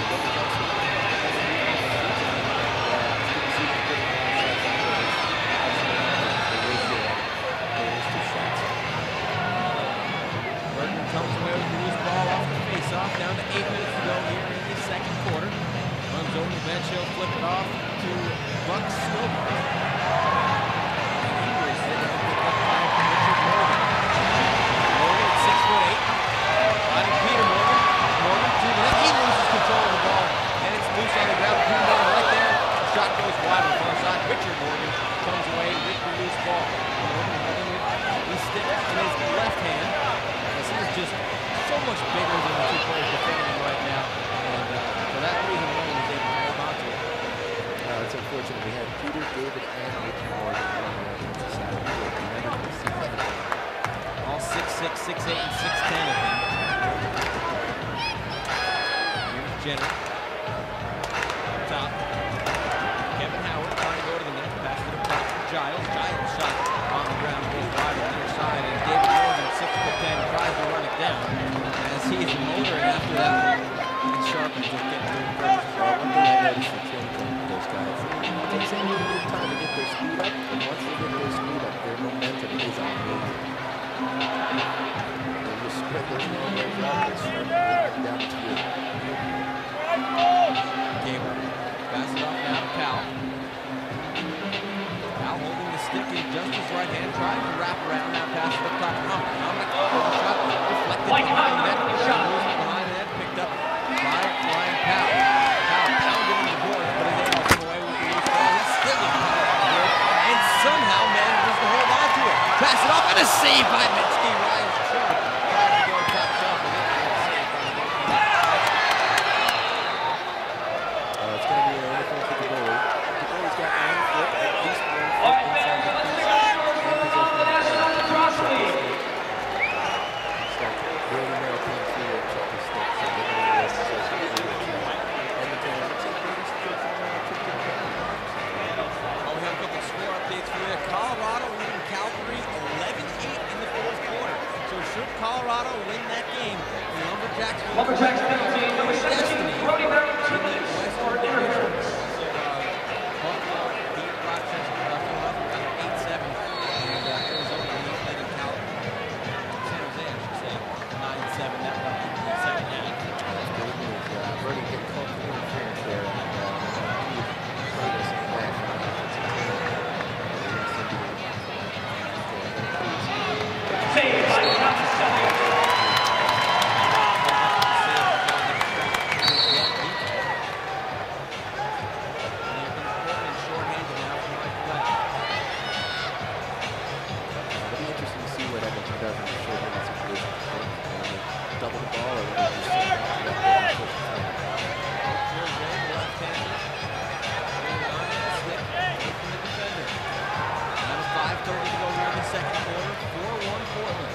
Speaker 14: Comes away with the loose ball off the face-off, down to 8 minutes to go here in the second quarter. Runs over the bench, he'll flip it off to Buck Snowball. And he was there to pick up by Richard Morgan. Morgan at 6'8". Finding Peter Morgan. Morgan to the net. He loses control of the ball, and it's loose on the ground. Peter Morgan right there. The shot goes wide on the far side. Richard Morgan comes away with the loose ball. Morgan holding it. He sticks in his left hand. He's just so much bigger than the two players defending him right now, and for that reason alone, he's able to hold on to it.
Speaker 12: It's unfortunate we had Peter, David, and Maetche Morgan on the offensive side of the field.
Speaker 14: All 6'6", 6'8", and 6'10" of them. Here's Jenner. Top. Kevin Howard trying to go to the net. Pass it up top to Giles. Giles shot on the ground, goes wide on the near side, and David Morgan, 6'10", tries to run it down as he's motoring after that one. And Sharp is just getting rid of pressure.
Speaker 12: One thing I noticed for training camp with those guys, it takes them a little bit of time to get their speed up, and once they get their speed up, their momentum is amazing. They just spread those elbows out and start moving down to you.
Speaker 14: Gable, pass it off now to Powell. Powell holding the stick in just his right hand, trying to wrap around now, pass it up top to Hummer. Hummer, shot deflected behind the net, behind the net, picked up by Ryan Powell. Powell pounded in the board, but is able to come away with the loose ball. He's still in power of the board, and somehow manages to hold on to it. Pass it off, and a save by Maetche. Ryan Sharp trying to go top shelf, and it's a save by the goaltender.
Speaker 12: It's going to be an anything for the goalie. The goalie's got one foot, at least one foot inside the crease, and possession of the ball. Very American field, check the stick, so they're going to rest possession of the Edmonton, looks like they're just good for
Speaker 14: Oh, we have a couple score updates for you. Colorado leading Calgary 11-8 in the fourth quarter. So should Colorado win that game, the Lumberjacks will
Speaker 15: penalty, number 17, Brody Barrett,
Speaker 14: in the Western Division. So Buffalo beat Rochester, Buffalo 8-7, and Arizona leading Calgary. San Jose, I should say, 9-7. That one in the second half.
Speaker 12: great news. Brody get called for interference there, and he played us back on the offensive
Speaker 15: Saved by
Speaker 12: double the ball, or just sit back to that ball.
Speaker 14: Now 5:30 to go here in the second quarter. 4-1 Portland.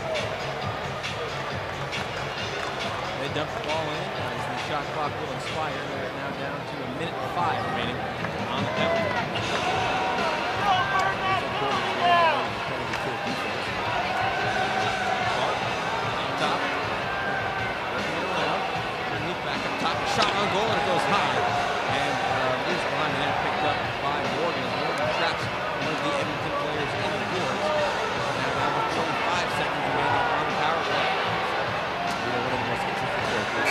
Speaker 14: They dump the ball in as the shot clock will expire. They're now down to 1:05 remaining on the penalty. Top. Back up top, shot on goal, and it goes high. And loose behind the net, picked up by Morgan. Morgan traps one of the Edmonton players in the boards. Now down to 45 seconds remaining on the power play.
Speaker 12: One of the most consistent characters.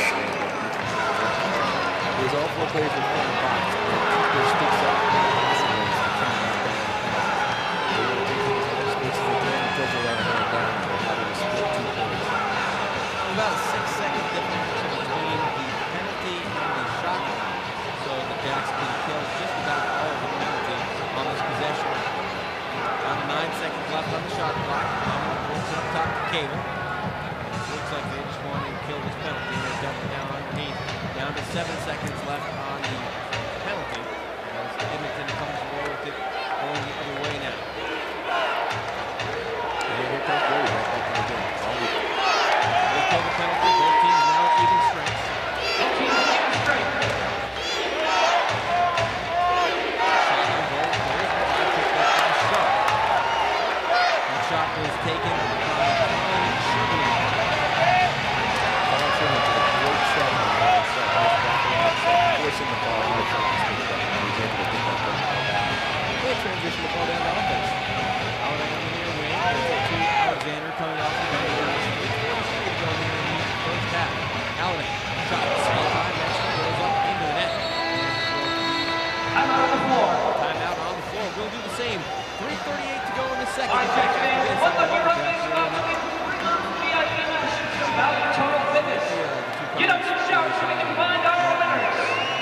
Speaker 12: There's all four players in front of the box. Their sticks up.
Speaker 14: About a 6-second difference between the penalty and the shot clock, so the Jacks can kill just about all of the penalty on this possession. Down to 9 seconds left on the shot clock. Works up top to Cable. Looks like they just want to kill this penalty. They're dumping down underneath. Down to 7 seconds left on the penalty. As Edmonton comes away with it, going the other way now.
Speaker 12: And here comes Brody right back in the game.
Speaker 14: They kill the penalty. Both teams now at even strength.
Speaker 15: Both teams at even strength.
Speaker 14: Shot on goal. There's one. Picked up by Sharp. That shot was taken by Colin Sherman.
Speaker 12: Colin Sherman did a great shot on the right side.
Speaker 14: second.
Speaker 15: All right, Jack fans, what the hero is about to get VIP memberships from Value Total Fitness. Get up and shout so we can find our winners.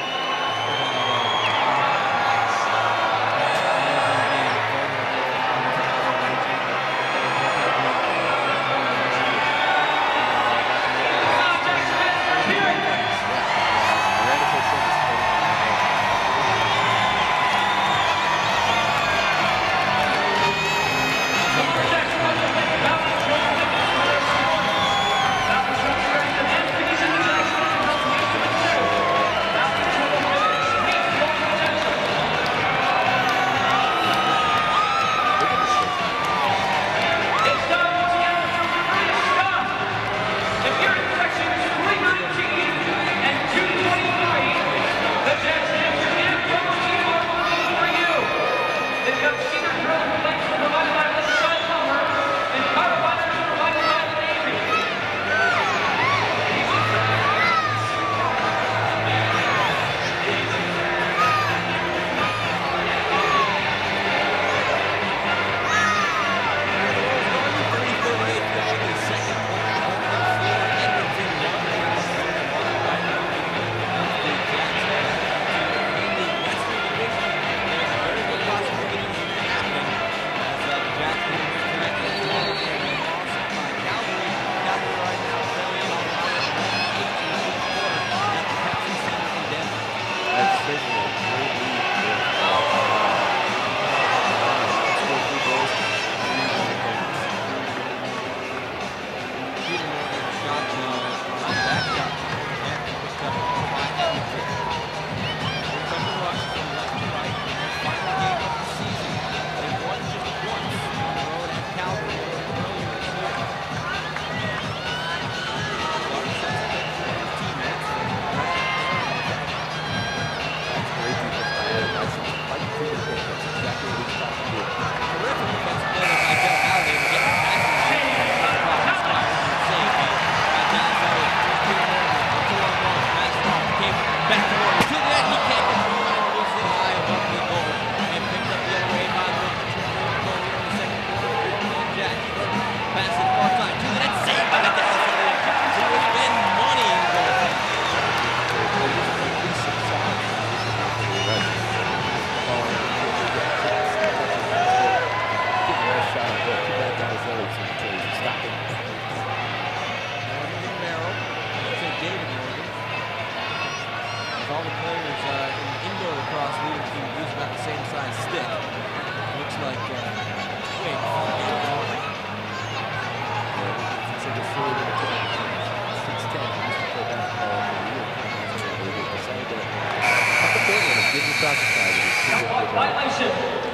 Speaker 15: Violation.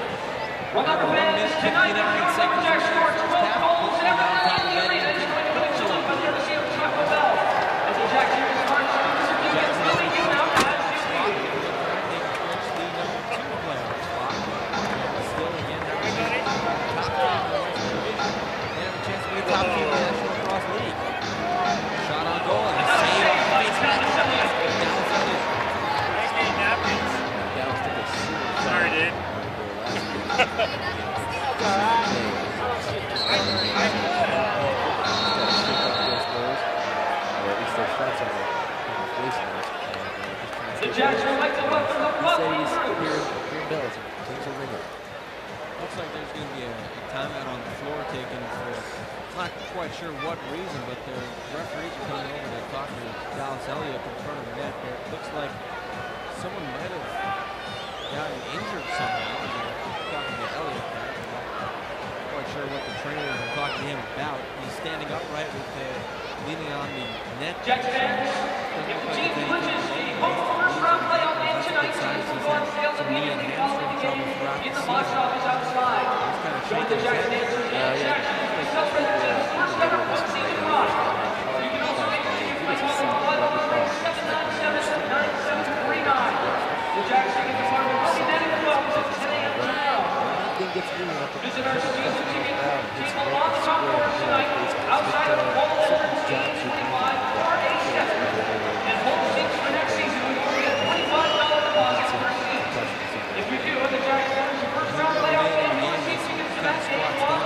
Speaker 15: Well, number fans, tonight the Lumberjax scored 12 goals and everyone in the arena is going to put salute by the embassy of Taco Bell. As the Jack Series March Service against Billy Hugh out as
Speaker 14: top team in the National Lacrosse League. Shot on goal and a save on face mask. Dallas took a serious
Speaker 17: sorry, dude.
Speaker 15: The Jacks would like to welcome the Buffalo
Speaker 14: Bills. Looks like there's going to be a timeout on the floor taken for, not quite sure what reason, but the referees are coming over to talk to Dallas Eliuk in front of the net. There it looks like someone might have gotten injured somehow. They're talking to Eliuk. Not quite sure what the trainers are talking to him about. He's standing upright with leaning on the net.
Speaker 15: Jacks fans, if the team clinches the home first round playoff game tonight, teams will go on sale immediately following the game in the box office outside. Join the Jacks dancers and Jacks to celebrate the team's first ever postseason run. You can also make a ticket by calling the club number 797-9739. The Jacks ticket department will be netting the box at 10 a.m. tomorrow. Visit our season ticket table on the top floor tonight outside of the Goaltenders game 25-487. And home seats for next season will be a $25 deposit per seat. If you do, the Jacks want your first round playoff game, your seats tickets to that game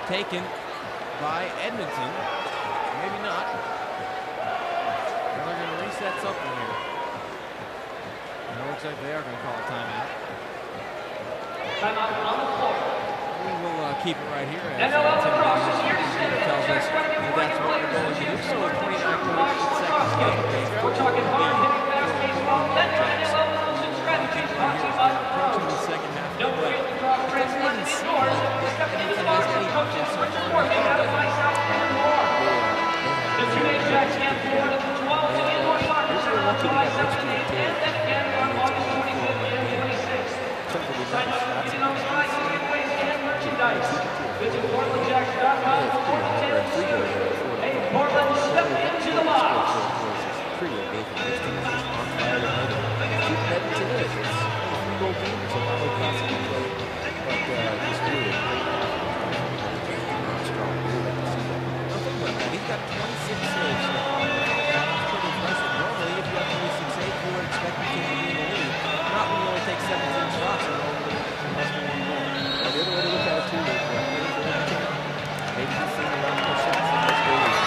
Speaker 14: taken by Edmonton. Maybe not. They're going to reset something here. And it looks like they are going to call a timeout.
Speaker 15: Timeout on the floor.
Speaker 14: We will keep it right here.
Speaker 15: NLL Lacrosse is here to stay.
Speaker 14: Tells us that that's what we're going to do. So 29 seconds.
Speaker 15: We're talking hard hitting fast baseball. Then NLL rules and strategies brought to you by
Speaker 14: approaching the second half.
Speaker 15: Don't forget to draw friends Monday indoors. Stepping into the market, coaches Richard Morgan out of my South and more. The two-day Jacks camp forward at the 12th and indoor soccer center on July 7th and 8th, and then again on August 25th and 26th. Sign up for those prizes, giveaways, and merchandise. Visit PortlandJacks.com for more details. Hey, Portland, step into the box.
Speaker 12: Pretty amazing. This team is just on fire tonight. Edmonton is. It's a 3-goal game, so not like possible play, but just really a great strong. Really like to see that.
Speaker 14: Nothing but that. He's got 26 saves so far. That's pretty impressive. Normally, if you have 26 saves, you would expect the team to be in the lead. Not when you only take 17 shots and only less than 1 goal.
Speaker 12: The other way to look at it, too, is maybe he's seeing a lot more shots than most goalies.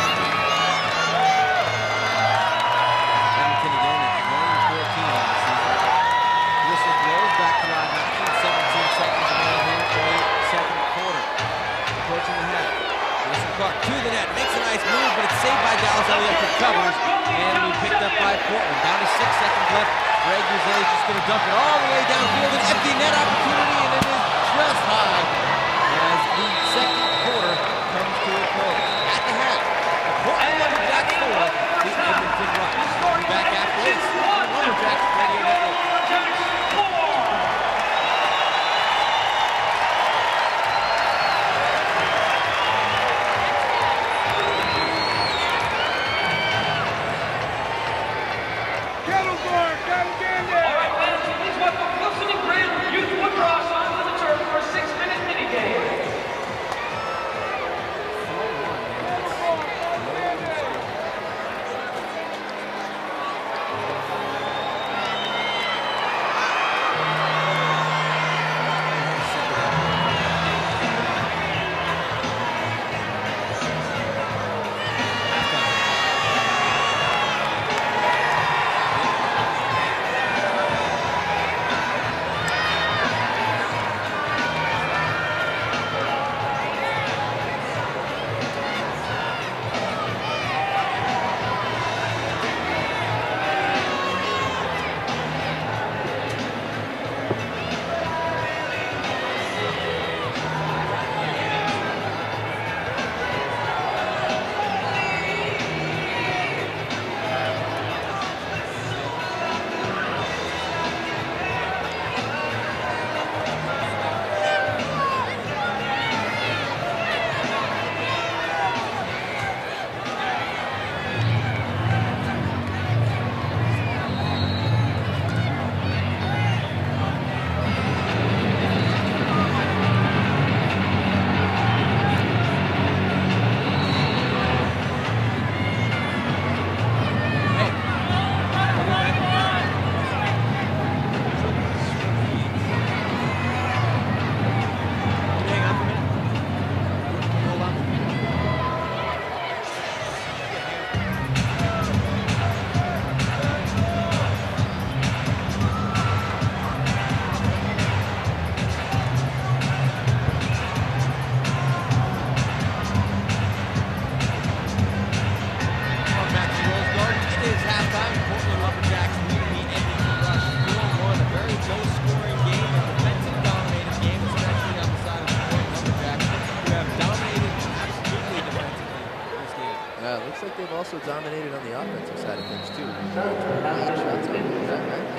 Speaker 14: Edmonton again at 9-14 on the season. Whistle blows back to line 19, 17 seconds remaining here for the second quarter. Approaching the half. Wilson Clark to the net, makes a nice move, but it's saved by Dallas. Eliuk recovers, and we picked up by Portland. Down to 6 seconds left. Greg Uzelli's just going to dump it all the way downfield. An empty net opportunity, and it is just high as the second quarter comes to a close. At the half, the Portland Lumberjacks 4, the Edmonton Rush. We'll be back after this. Lumberjacks Radio Network.
Speaker 12: Looks like they've also dominated on the offensive side of things, too. 8 shots on it, is that right?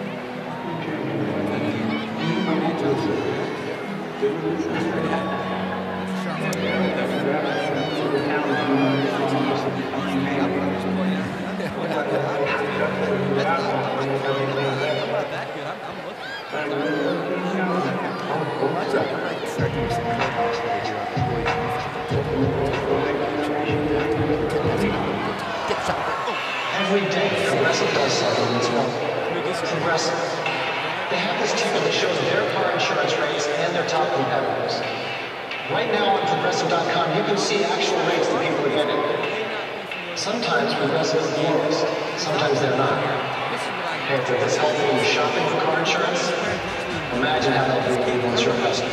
Speaker 17: Every day, Progressive does something that's wrong. Progressive. They have this ticker that shows their car insurance rates and their top competitors. Right now on Progressive.com, you can see actual rates that people are getting. Sometimes Progressive is the lowest, sometimes they're not. Hey, if this helping when you're shopping for car insurance, imagine how that will be once you're a customer.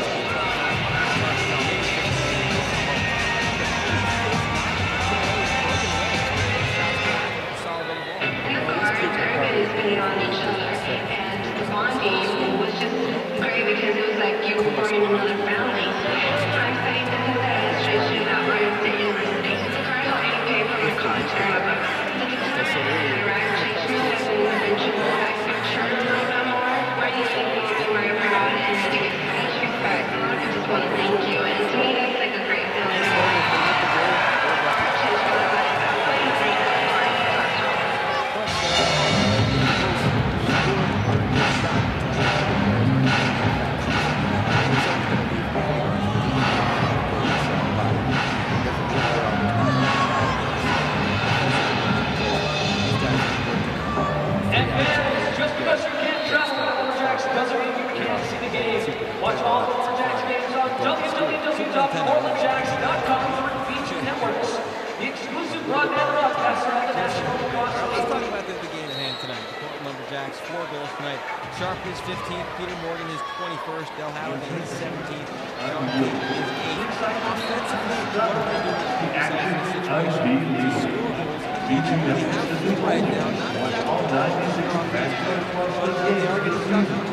Speaker 18: You were born in another family. I'm saying this is the administration at Ryan State University. Currently, I pay for my college grant. The determination of registration has been eventual. I picture a little bit more where you think you can wear proud and to give so much respect. I just want to thank you. And to me, that's like a great feeling.
Speaker 15: Watch all the Lumberjax games on www.portlandjax.com through BT Networks, the exclusive broadband broadcaster of the National Lacrosse League.
Speaker 14: Let's talk about the game at hand tonight. The Portland Lumberjacks, 4 goals tonight. Sharp his 15th, Peter Morgan his 21st, Del Halliday his 17th, John King his 8th. Offensively, what are they doing to keep themselves in a situation to score goals? They really have to do right now, not exactly what their offense plays, but they are getting stuck on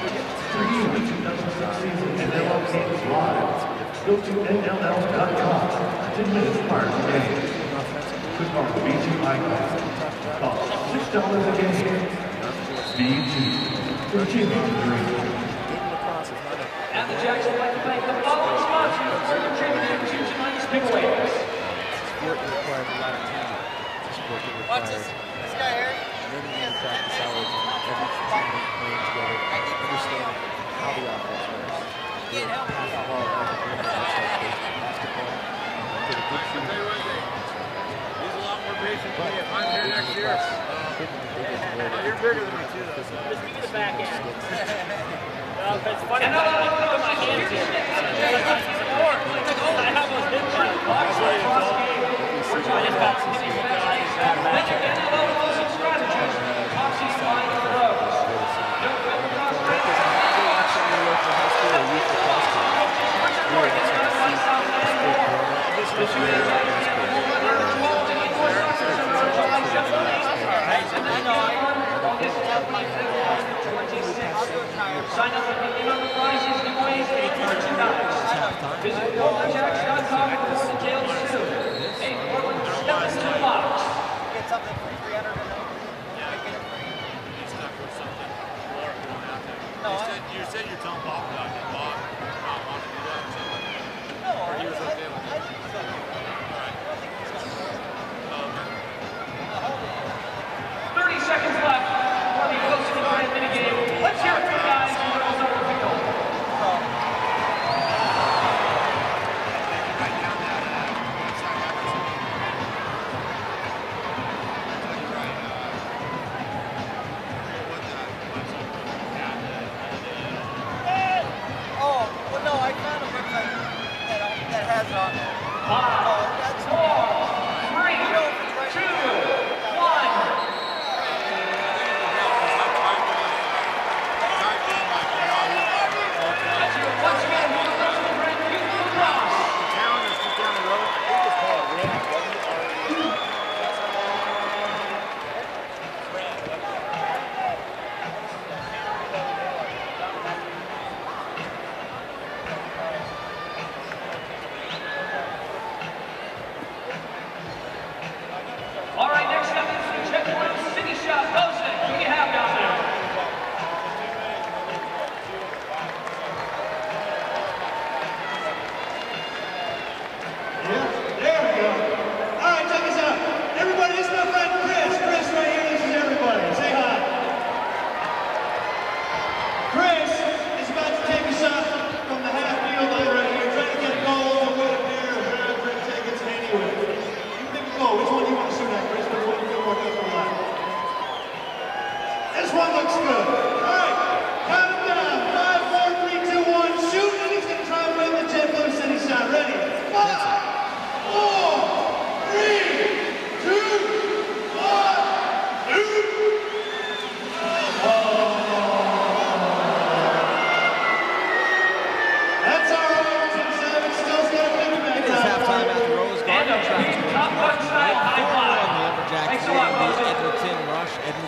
Speaker 19: NLL games live. Go to NLL.com. 10 minutes prior to the game. Click on the BT icon. Cost $6 a game. BT. Achieving the dream.
Speaker 15: And the Jacks would like to thank the following sponsors for contributing to tonight's giveaways.
Speaker 14: Sport requires a lot of talent. Sport requires this guy here. Minimum practice hours, every team playing together, understanding how the offense works. Pass the ball around the rim, that's like basketball. Get a good team.
Speaker 20: He's a lot more patient than me. If I'm here next year. You're bigger than me too. Just give me the back end. Well, it's funny. I put my hands here. I have those hip shots. I just got some Sign up for the prizes, giveaways, and merchandise. Visit Lumberjax.com for details soon. Hey, Portland, step into the box. Get something for 300 or no? Yeah, get it free. It's not for something more going out there. No, you said you're telling Bob about it. Bob wanted to do that or something. No, or he was okay with it. All right. 30 seconds left for the closing of the minigame. Let's hear it for the guys who are over the goal.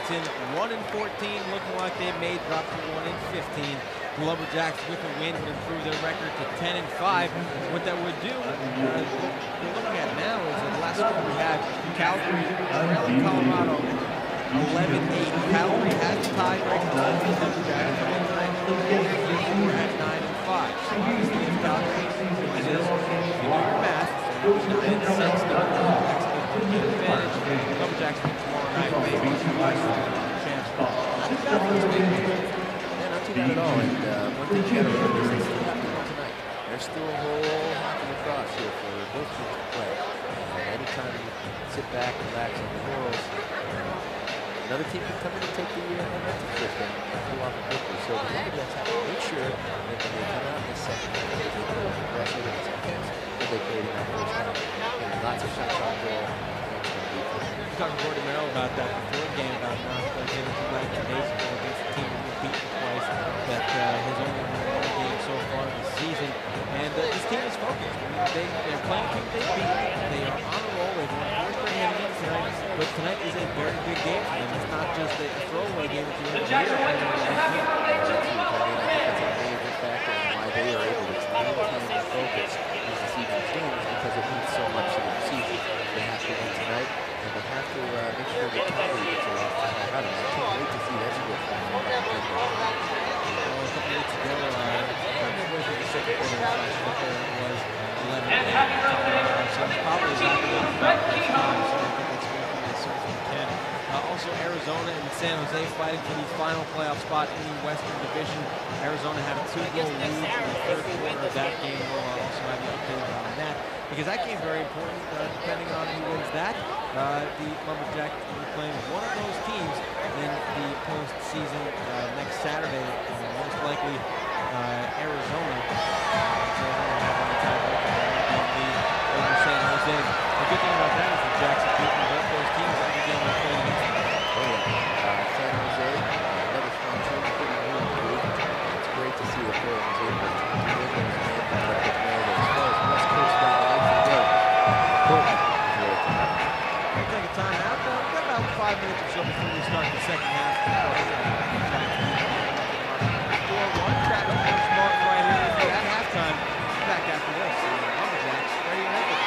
Speaker 14: Edmonton 1-14, looking like they may drop to 1-15. The Lumberjacks with a win would improve their record to 10-5. What that would do, what we're looking at now is the last score we had, Calgary trailing Colorado 11-8. Calgary has the tiebreaker over the Lumberjacks. We're at 9-5. So obviously if Calgary loses, if you do your math, 9-6, the Lumberjacks will get an advantage. The Lumberjacks win tomorrow night, maybe chance. Not too bad for this big game.
Speaker 12: Yeah, not too bad at all. And one thing you got to remember is they still have to win tonight. There's still a whole half of lacrosse here for both teams to play. And anytime you sit back, relax on the laurels, another team can come in and take the momentum shift and pull off a victory. So the Lumberjacks have to make sure that when they come out in the second half, they make the aggressive in the offense that they played in that first half. And lots of shots on goal.
Speaker 14: We talked to Gordon Merrill about that before the game, about not getting too much amazing against the team who's beaten twice, that has only won one game so far this season. And this team is focused. I mean, they're playing teams they've beaten. They are on a roll. They've won 4 straight heading in tonight. But tonight is a very big game for them. It's not just a throwaway game at the end of the year.
Speaker 12: I think that's a major factor in why they are able to maintain their focus as the season ends, because it means so much to the season. They have to win tonight, and they have to make sure that Calgary gets their off the out of it. I can't wait to see that split.
Speaker 14: Well, a couple minutes ago, midway through the second quarter, it was 11-8. So it's probably not going to be back next time. So I think it's going to be as soon as we can. Also, Arizona and San Jose fighting for the final playoff spot in the Western Division. Arizona had a 2-goal lead in the third quarter of that game. We'll also have an update on that, because that game is very important. Depending on who wins that, the Lumberjacks will be playing one of those teams in the postseason next Saturday. Most likely Arizona. So they're going to have on the tiebreaker over San Jose. The good thing about that is the Jacks have beaten both those teams every game they've played against them.
Speaker 12: Oh yeah, San Jose, another strong team, pretty new in the league. It's great to see that Portland was able to win those games. As far as West Coast guy like to go, Portland is really tough.
Speaker 14: We'll take a timeout. We've got about 5 minutes or so before we start the second half. 4-1, Travis Martin right here with you at halftime. Back after this. Lumberjacks ready to make it.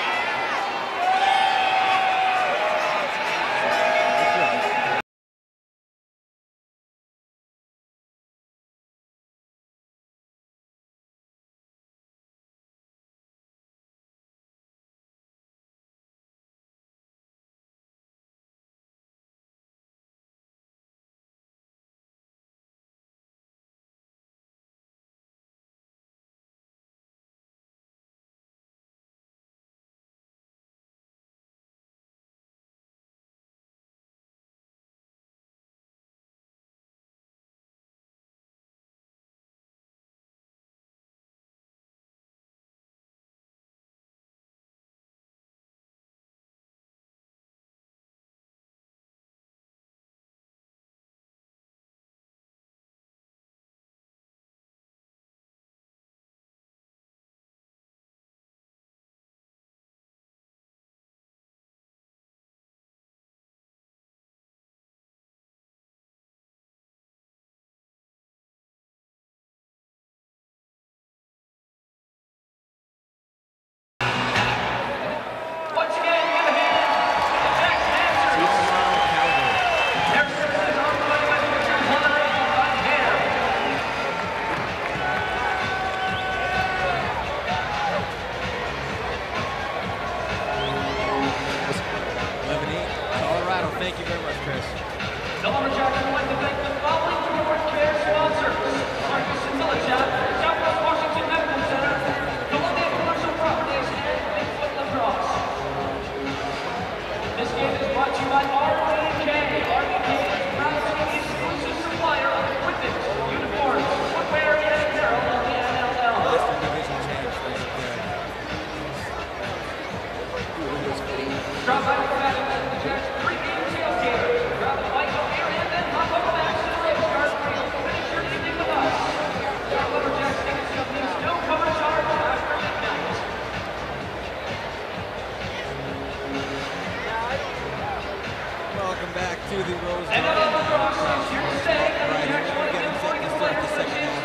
Speaker 14: back to the Rose Garden. Right here, we're getting set to start the second half.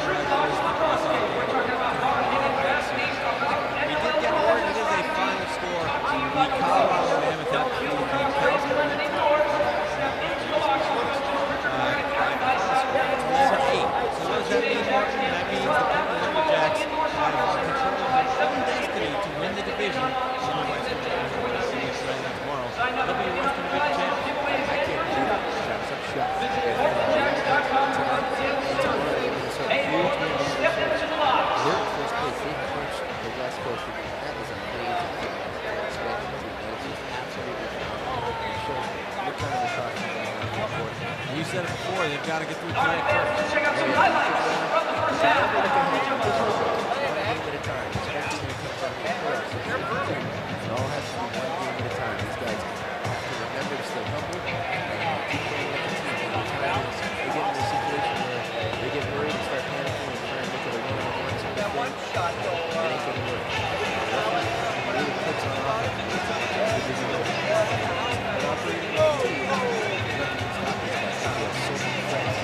Speaker 14: We did get word it is a final score. The Colorado Mammoth have defeated the California. So what does that mean, Martin? That means the Portland Lumberjacks have control of their own destiny to win the division in the Western Division tomorrow. They'll be a Western Division champion. I can't believe it. Travis, I'm shocked.
Speaker 12: First place, they punched the West Coast again. That was amazing. Absolutely phenomenal. It shows what kind of lacrosse is going on the court.
Speaker 14: You said it before, they've got to get through tonight first.
Speaker 15: Check out some highlights from the first half.
Speaker 12: One game at a time, especially when it comes down to the playoffs. It all has to be one game at a time. These guys have to remember to stay humble and keep playing like a team. And the time is they get into a situation where they get worried and start panicking and trying to look at a one-on-one sort of thing. It ain't going to work. Really clicks on offense. Operating on the team. Nothing can stop this guy. He has so many threats.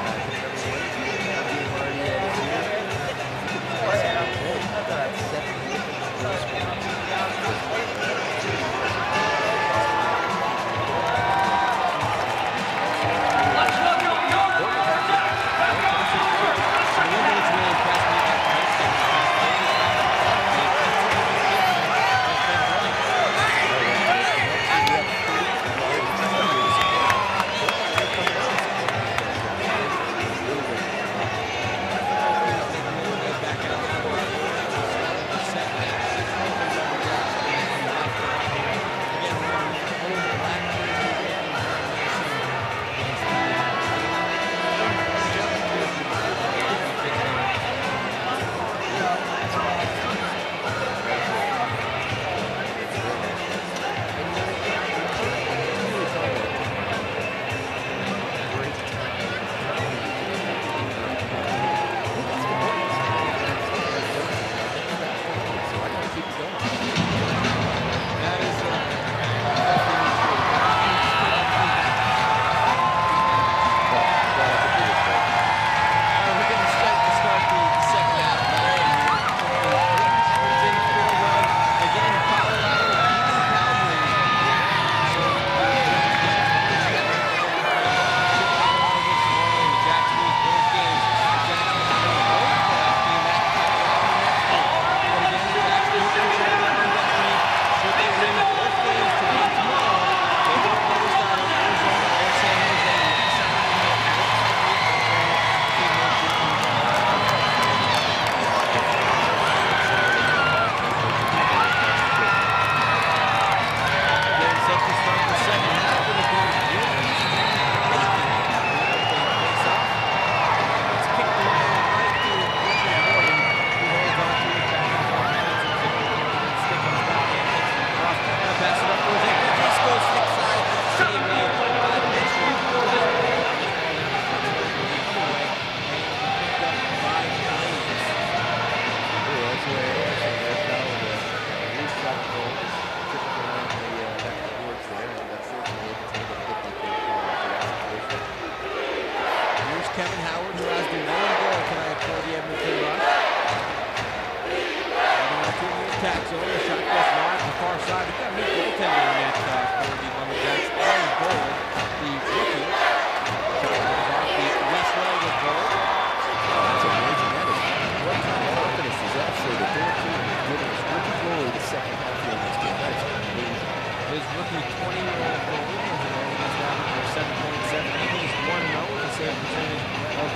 Speaker 14: Attacks over, the shot goes wide to the far side. We've got a new goaltender in net for the Lumberjacks, Aaron Bold, the rookie. Shot goes off the left leg of Bold.
Speaker 12: That's amazing. That is what kind of confidence is that for the goalkeeper giving his rookie goalie the second half here in this game? That is amazing.
Speaker 14: His rookie 20-year-old goalie has an against average of 7.7. He's 1-0 with a save percentage of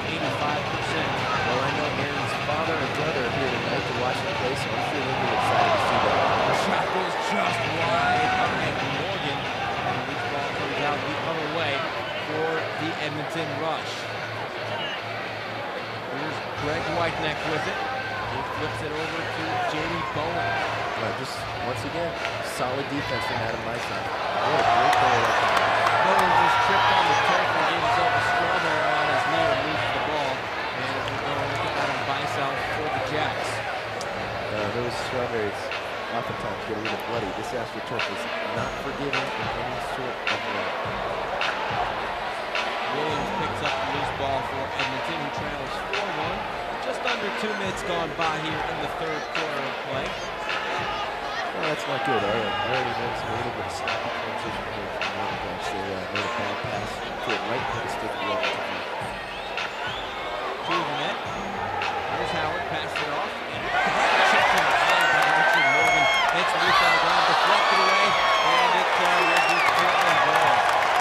Speaker 14: 85%.
Speaker 12: Well, I know Aaron's father and brother are here tonight to watch him play, so I'm sure they'll be excited to see that.
Speaker 14: The shot goes just wide by Morgan, and this ball comes out the other way for the Edmonton Rush. Here's Greg Whiteneck with it. He flips it over to Jamie Bowen.
Speaker 12: Just, once again, solid defense from Adam Maetche. What a great goal that time.
Speaker 14: Bowen just tripped on the turf and gave himself a strawberry on his knee and moved the ball. And we're going to look at Adam Maetche for the Jacks.
Speaker 12: Those strawberries,
Speaker 21: oftentimes get a little bloody. This AstroTurf is not forgiving in any sort of way.
Speaker 14: Williams picks up the loose ball for Edmonton, who trails 4-1. Just under 2 minutes gone by here in the third quarter of play.
Speaker 21: Well, that's not good. I already noticed a little bit of sloppy transition here from the Lumberjax. They made a bad pass to it right into the stick of the Edmonton.
Speaker 14: To the net. Here's Howard, passed it off. Check from behind by Richard Morgan. Makes the rebound down, deflected away, and it will be Portland ball.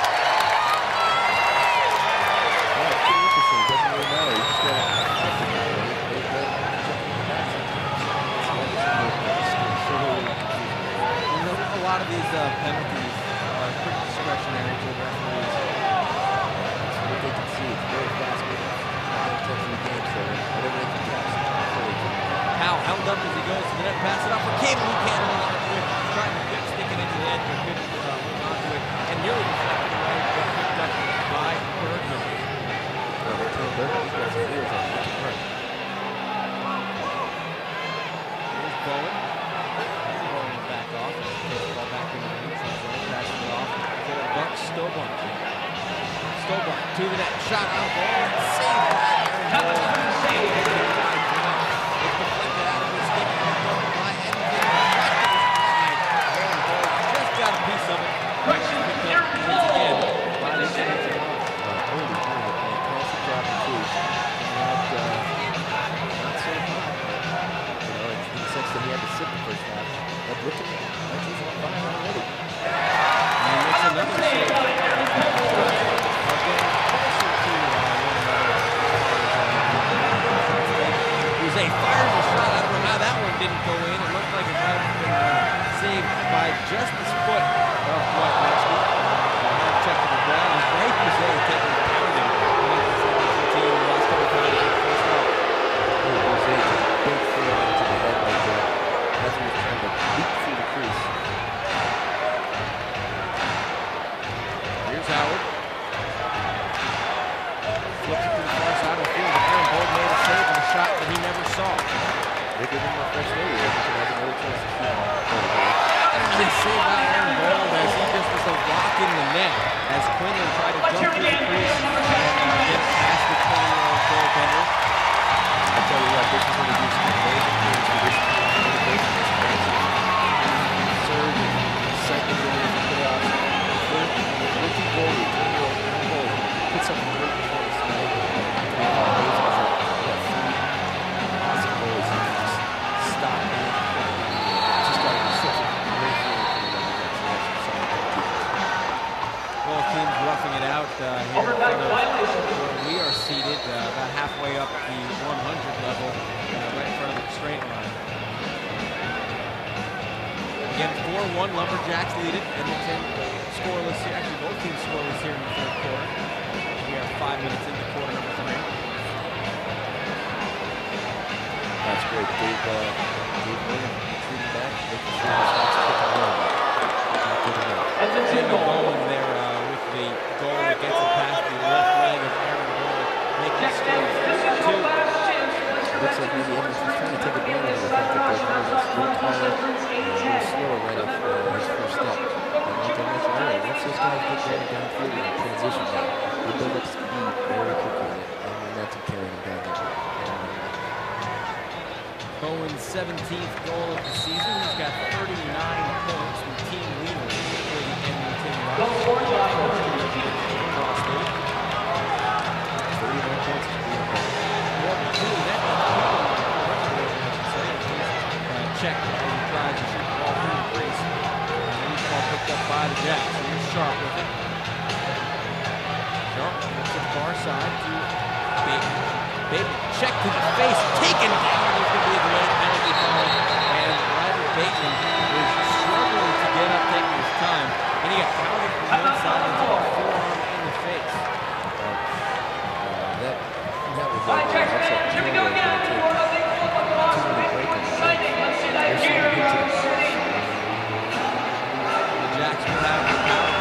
Speaker 21: Yeah, it's pretty interesting. It doesn't really matter. You just got to
Speaker 14: a lot of these penalties are pretty discretionary to the referees.
Speaker 21: That's what they can see. It's very fast moving. Intensity game, so whatever they can catch.
Speaker 14: Powell held up as he goes to the net, pass it off for Cable. He can't hold on to it. Trying to stick it into the edge, but couldn't hold on to it. And nearly deflected away, but picked up by Bergman.
Speaker 21: Well, they're telling Bergman he's got some wheels on him.
Speaker 14: Here's Bowen. Bowen back off. Takes the ball back in the range. Passes it off for Buck Stobart. Stobart to the net. Shot out of ball. Saved by Aaron Bold. It's deflected out of his stick. By Edmonton. Aaron Bold just got a piece of it. Picked up once again by the Edmonton.
Speaker 21: Holy cow, fantastic job of two. Not so high. You know, in the sense that he had to sit the first half. But look at that. Like he's on fire already.
Speaker 14: And he makes another save. He fires a shot. I don't know how that one didn't go in. It looked like it might have been saved by just the foot of Dwight Maetche. Check to the ground. He's right to say taking the pounding. The team lost every time he first up.
Speaker 21: Big throw into the head like that. That's what he's trying to leap through the crease.
Speaker 14: Here's Howard. Flips it to the far side of the field. Aaron Bold made a save on a shot that he never saw.
Speaker 21: They give him a fresh day here. He can have another chance to shoot.
Speaker 14: Nice save by Aaron Bold as he just was a rock in the net as Quinlan tried to jump through the crease and get past the 20-year-old goaltender.
Speaker 21: I tell you what, this is going to do some amazing things for this motivation. Surge and excitement in the playoffs. Rookie goalie, 20-year-old Aaron Bold, puts up a great performance tonight. Awesome goals. He can just stop it. Just got to be such a great feeling for the Lumberjacks.
Speaker 14: Both teams roughing it out here in front of where we are seated, about halfway up the 100 level, right in front of the straight line. Again, 4-1 Lumberjacks lead it. Edmonton scoreless here. Actually, both teams scoreless here in the third quarter. We are 5 minutes into quarter number 3.
Speaker 21: That's great. Dave Williams retreating back, making sure his shots pick and roll.
Speaker 14: Jimmy Bowen there with the goal that gets it past the left leg of Aaron Bold, making it score 4-2.
Speaker 21: Looks like maybe Edmonton's trying to take advantage of the fact that they're playing this little taller, a little slower right off his first step. And like I mentioned earlier, once those guys get going downfield in transition now, they build up speed very quickly and momentum carrying them down there.
Speaker 14: Bowen's 17th goal of the season. He's got 39 points, the team leader for the Edmonton Rush. Lacrosse League.
Speaker 21: 39 points.
Speaker 14: Check as he tries to shoot the ball through the crease. And the ball picked up by the Jacks. Here's Sharp with it. Sharp looks to the far side to Bateman. Bateman check to the face, taken down. There's going to be a delayed penalty call. And Ryder Bateman is struggling to get up, taking his time. And he got pounded from the inside into a forearm in the face.
Speaker 21: That was like Jimmy going down for more than they call on the box.
Speaker 14: The Jacks will have the power.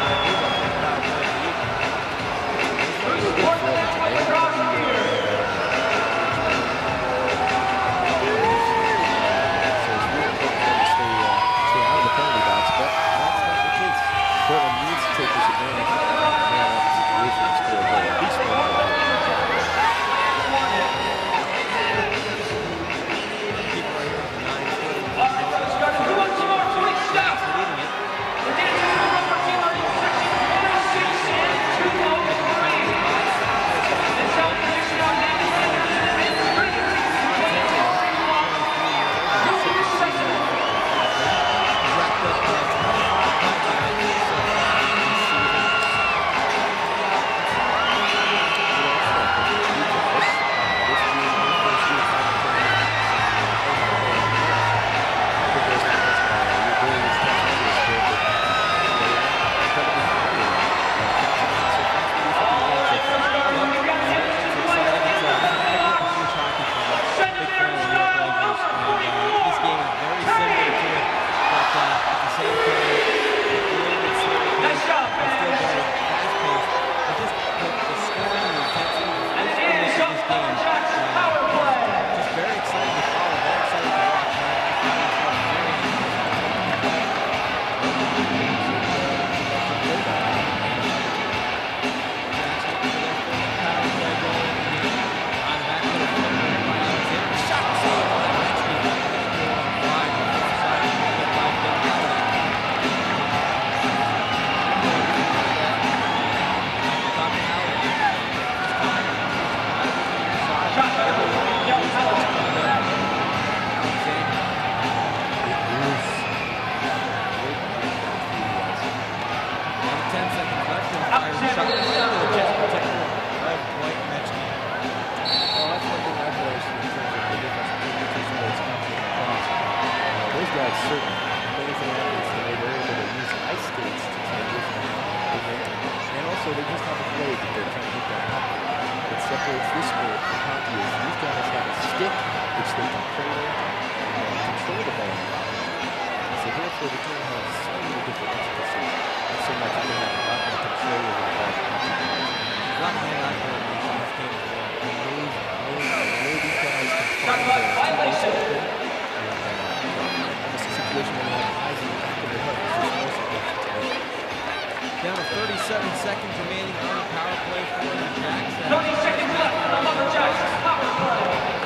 Speaker 14: shot into the chest protection of Dwight Maetche.
Speaker 21: Well, that's one thing I've noticed in terms of the difference between the two sports country and lacrosse. Those guys certainly, amazing athletes, the way they're able to use ice skates to transition and also they just have a blade that they're trying to hit that puck. What separates this sport from hockey is these guys have a stick which they can cradle and control the ball. So therefore the game has so many different intricacies. Not so much as they have a lot more control over the ball than hockey players.
Speaker 14: Not man out there in this game. The way these guys can find their teammates open.
Speaker 21: Almost a situation where they have eyes in the back of their head. It's just more significant to me.
Speaker 14: Down to 37 seconds remaining on the power play for the Jacks.
Speaker 15: 30 seconds left for the Lumberjacks power play.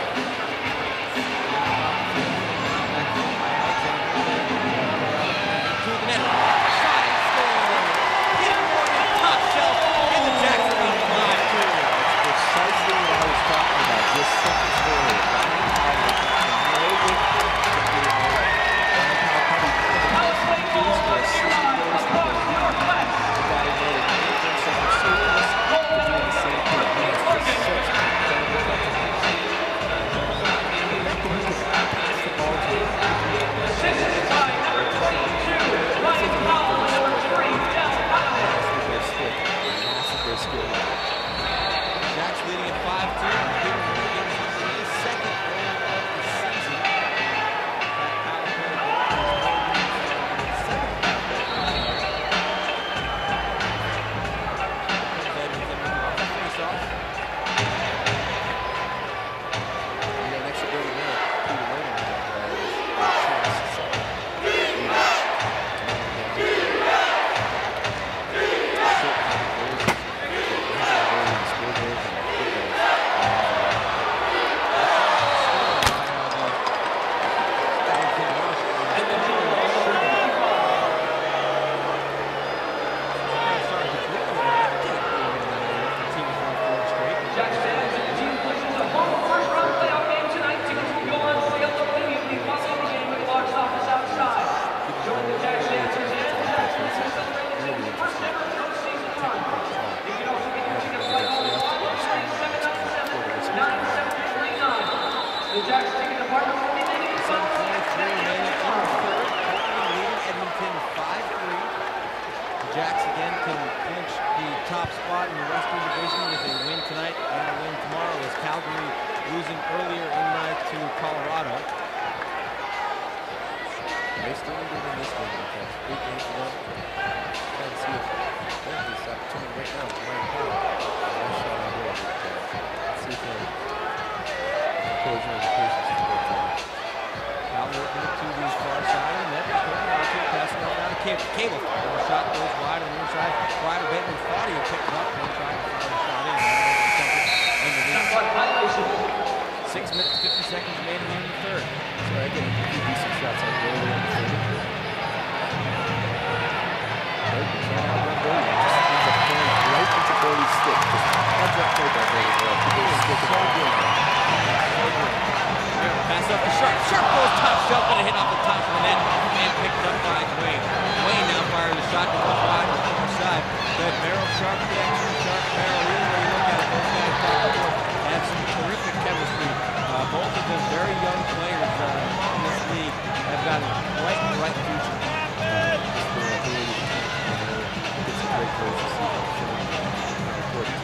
Speaker 14: To the net. Shot and score. Get Morgan, top shelf, and the Jacks are leading 5-2.
Speaker 21: That's precisely what I was talking about. Just second scorer.
Speaker 14: Jacks leading at 5-2. Second goal of the season.
Speaker 15: The Jacks taking the part of 40 minutes.
Speaker 14: 7:23 remaining in the third. Portland leading Edmonton 5-3. The Jacks again can clinch the top spot in the Western Division if they win tonight and win tomorrow, as Calgary losing earlier in the night to Colorado.
Speaker 21: They still need to win this game. That's a big game for them. Trying to see if they have this opportunity right now to win the power. Last shot on goal. Let's see if they encourage their patience to work on it.
Speaker 14: Now working to the far side of the net. Passing it down to Cable. Cable. The shot goes wide on the near side. Wide of Bateman. Claudia picked it up and tried to fire the shot in. And 6 minutes, 50 seconds remaining in the third.
Speaker 21: So I get a few decent shots on goal there in the third. Bateman trying out one goal. Just ends up throwing right into Goalie's stick. Just heads up play by Goalie well. Goalie's stick is all good.
Speaker 14: Pass up to Sharp. Sharp goes top shelf, but it hit off the top of the net and picked up by Dwight. Wayne now fires a shot to the wide on the far side. The Merrill Sharp connection. Sharp Merrill, either way you look at it, those guys back and forth have some terrific chemistry. Both of them very young players in this league have got a bright future.
Speaker 21: It's a great coach to see how showing how important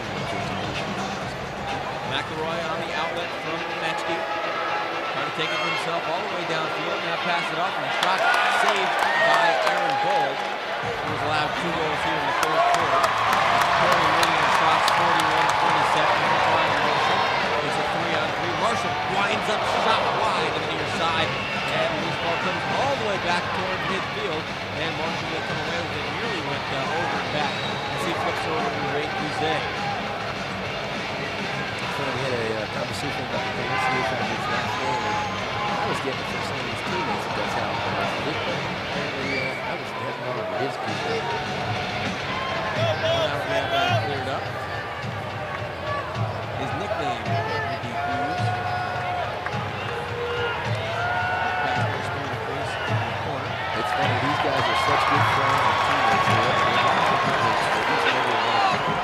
Speaker 14: McElroy on the outlet from Maetche. Trying to take it himself all the way downfield. Now pass it off and a shot saved by Aaron Bold, who was allowed 2 goals here in the third quarter. Portland leading in shots 41-27. It's a 3-on-3. Marshall winds up shot wide to the near side. And the loose ball comes all the way back toward midfield. And Marshall will come away with it. Nearly went over and back as he flips over to Ray Guzet.
Speaker 21: We had a conversation about the pronunciation of his last name. I was getting it from some of these teammates that that's how I pronounced it, but apparently I was heading over to his people.
Speaker 14: Now we have that cleared up. His nickname would be Hughes.
Speaker 21: It's funny, these guys are such good friends and teammates. They're teammates for each and every one of them.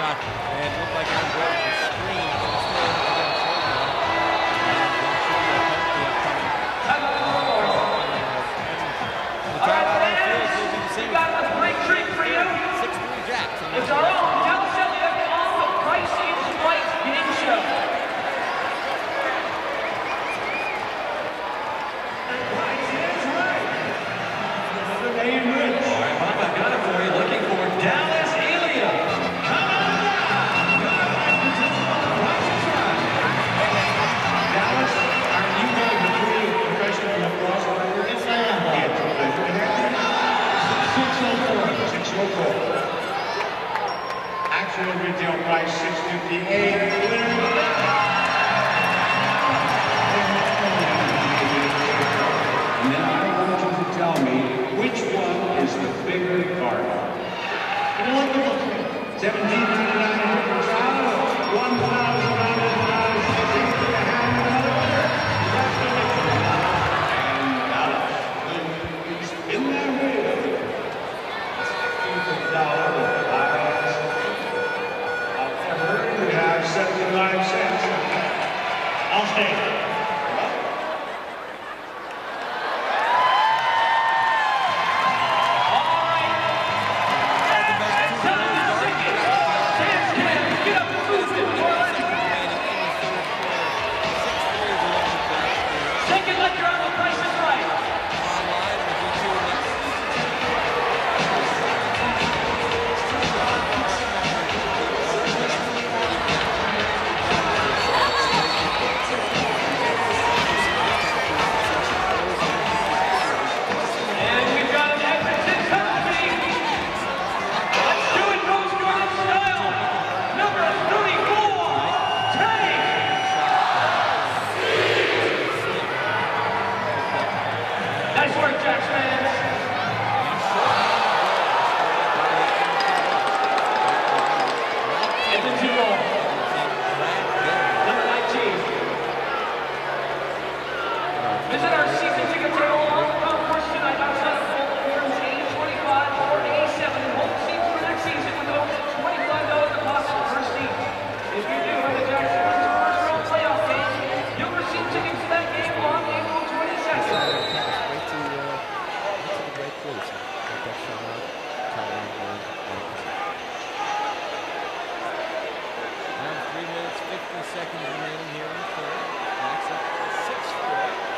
Speaker 14: shot, and it looked like Aaron Bold was screened, but it's still again shoulder on it. And there should be a penalty upcoming. The timeout on the field is losing the series.
Speaker 20: Got a great treat for you.
Speaker 14: 6-3 Jacks.
Speaker 20: It's our own Dallas Eliuk on the Price is Right game show. All right, Bob, I've got it for you. Looking for Dallas Eliuk. Come on down.
Speaker 19: Dallas, are you going to be professional lacrosse player? Yes, I am. It's a pleasure to have you. 604. Actual retail price $658. And then I want you to tell me which one is the bigger card. $1,799 for child, $1,000 in that wheel. I've heard we have 75 cents. I'll stay.
Speaker 20: Visit our season ticket table along the golf course tonight outside of Portland, rooms 825 or 87. Hold seats for next season with a $25 deposit per seat. If you do have the Jacks win the first round playoff game, you'll receive tickets to that game on April 22nd.
Speaker 21: Right to the right place. Get that shot out.
Speaker 14: Around 3 minutes, 50 seconds remaining here in the third. Max up 6-4.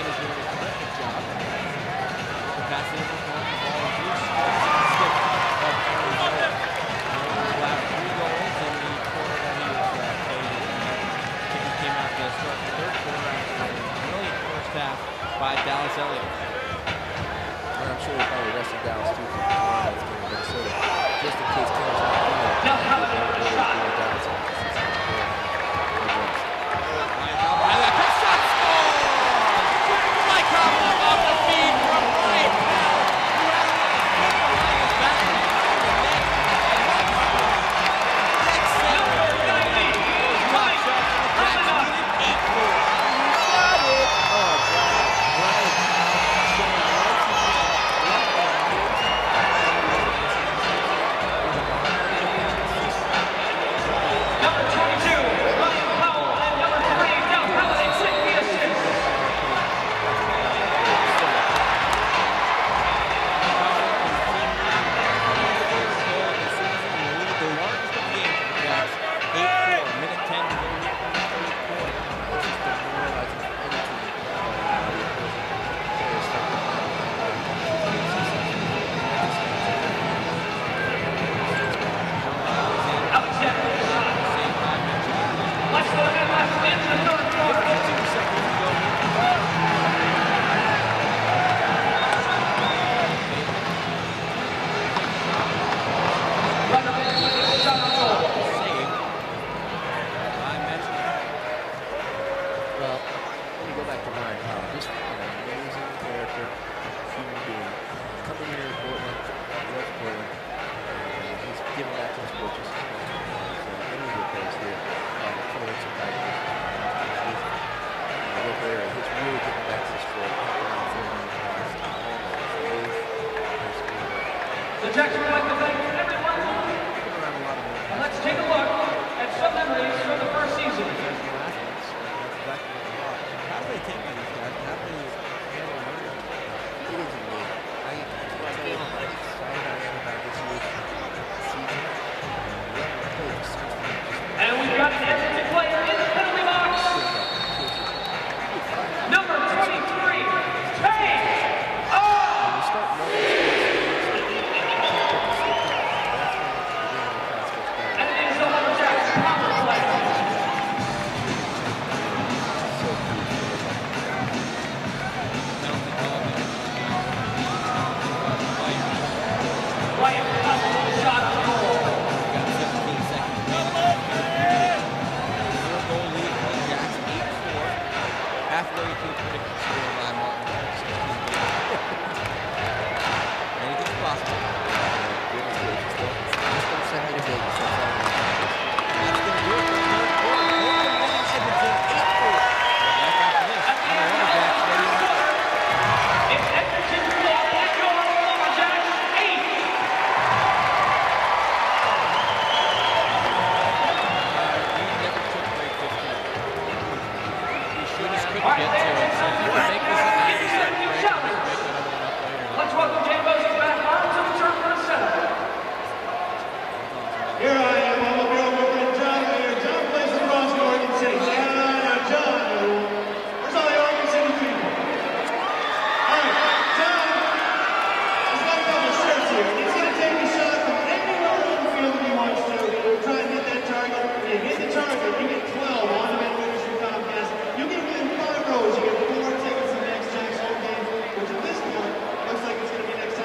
Speaker 14: is doing a terrific job. The pass in the ball is loose. Stick of Arizona. He allowed 3 goals in the quarter that he was playing in. He came out to start the third quarter after a brilliant first half by Dallas Eliuk.
Speaker 21: And I'm sure he probably rested Dallas too for tomorrow night's game in Minnesota, just in case Kenner's not
Speaker 20: Jackson would like to thank everyone. And let's take a look at some memories from the first season.
Speaker 21: How do they take these guys? How do they handle learning? It is amazing. I feel excited I am about this year's season.
Speaker 20: And we've got an Edmonton player in the penalty box. Number 23, Hey!
Speaker 17: Which at this point looks like it's going to be next time.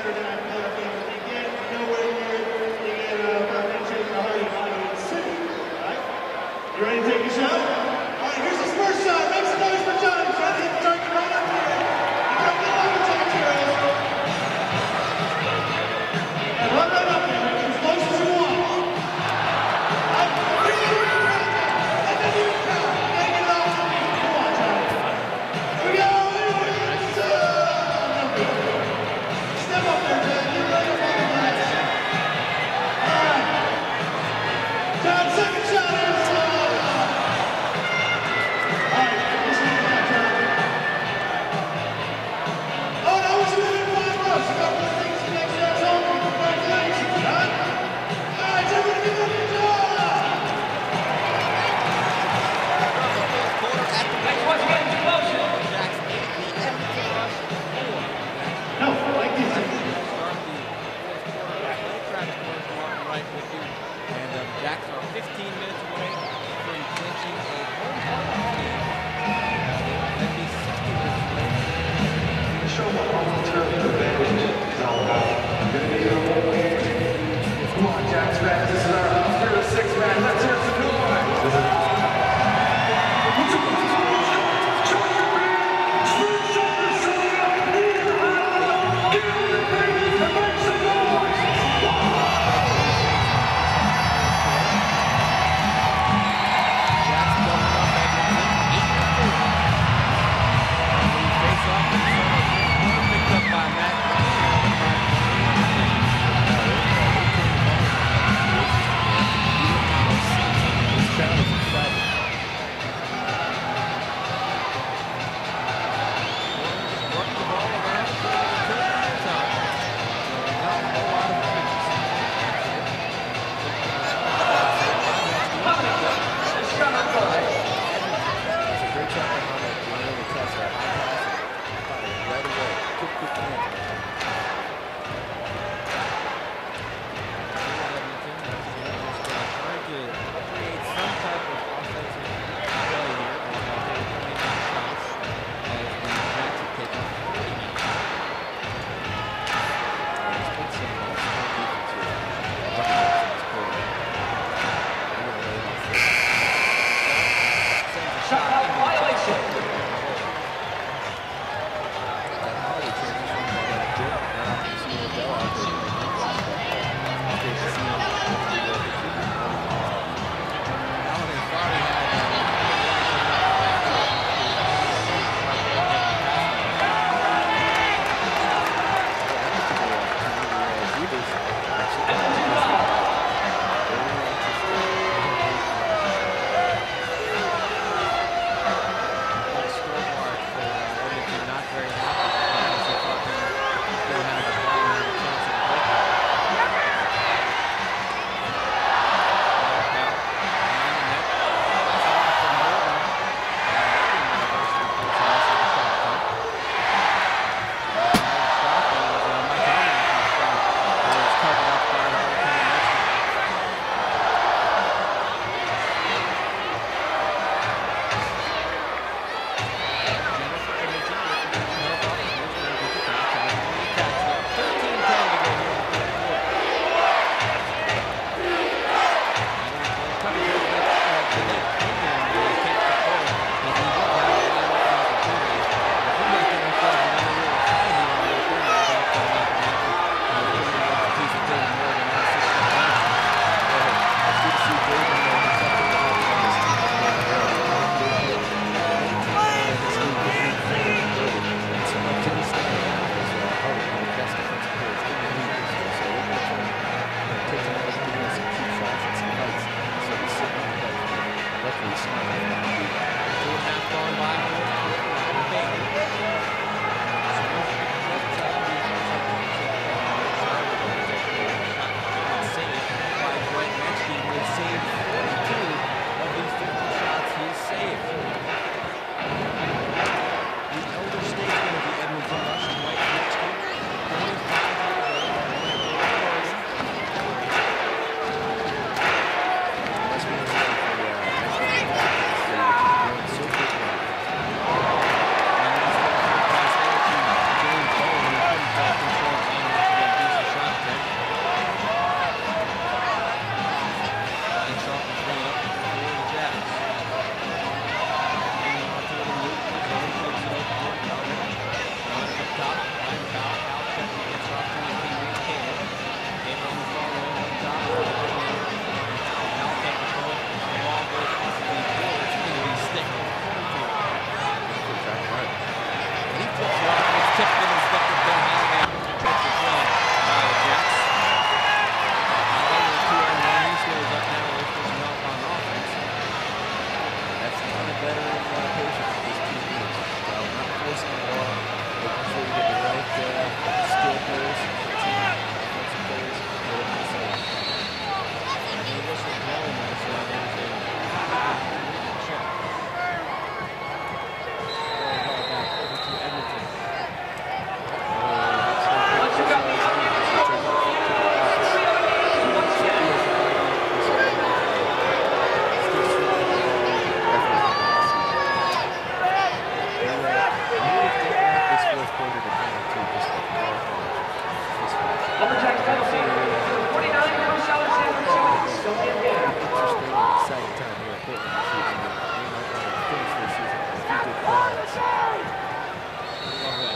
Speaker 14: Love that.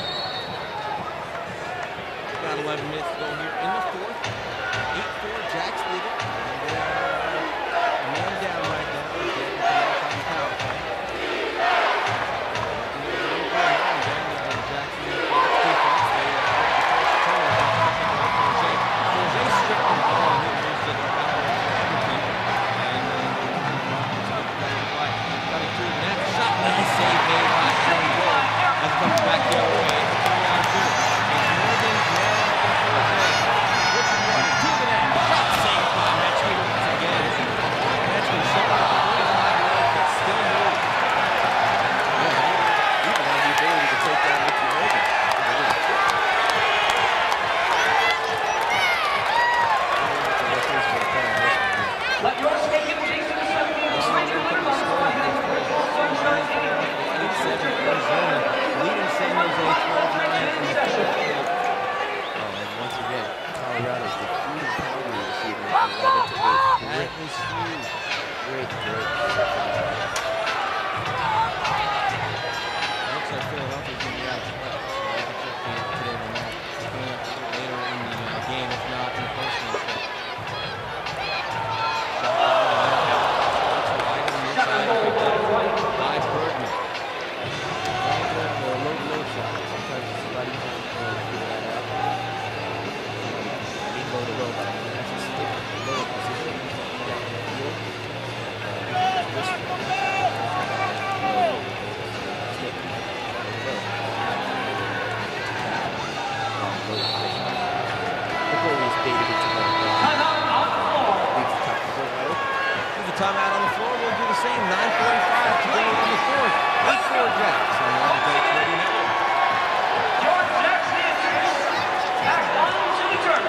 Speaker 14: About 11 minutes to go here in the fourth. 8-4, Jacks lead it. And man down right now. Again, on the power play. Nice save made by Aaron Bold as it comes back the other way. It's a 3-on-2. It's Morgan, Merrill, and Forte. Richard Morgan to the net. Shot saved by Maetche once again. Maetche showing up the 45 leg, but still moving.
Speaker 21: Yeah, even has the ability to take down Richard Morgan.
Speaker 15: Let yours take it, Jason, the 17th.
Speaker 14: Arizona leading San Jose 12-9 in the third.
Speaker 21: And once again, Colorado's defeating Calgary this evening 11-8.
Speaker 14: That is huge.
Speaker 21: Great.
Speaker 14: Looks like Philadelphia's going to be out of play. So they can check in today on that. Coming up a little later in the game, if not in the postgame show. By Bergman. Low shot. Sometimes it's a lot easier to figure that out. Low to low, but actually stick in the lower position. Down the field. This one. Stick. Low. The goalie's baited into the
Speaker 15: Timeout on the floor.
Speaker 21: leaves the top of the goal wide open.
Speaker 14: There's a timeout on the floor. We'll do the same. 9:45 to go in the fourth. 8-4 Jacks on the Lumberjax Radio Network.
Speaker 15: Your Jacks dancers back onto the turf.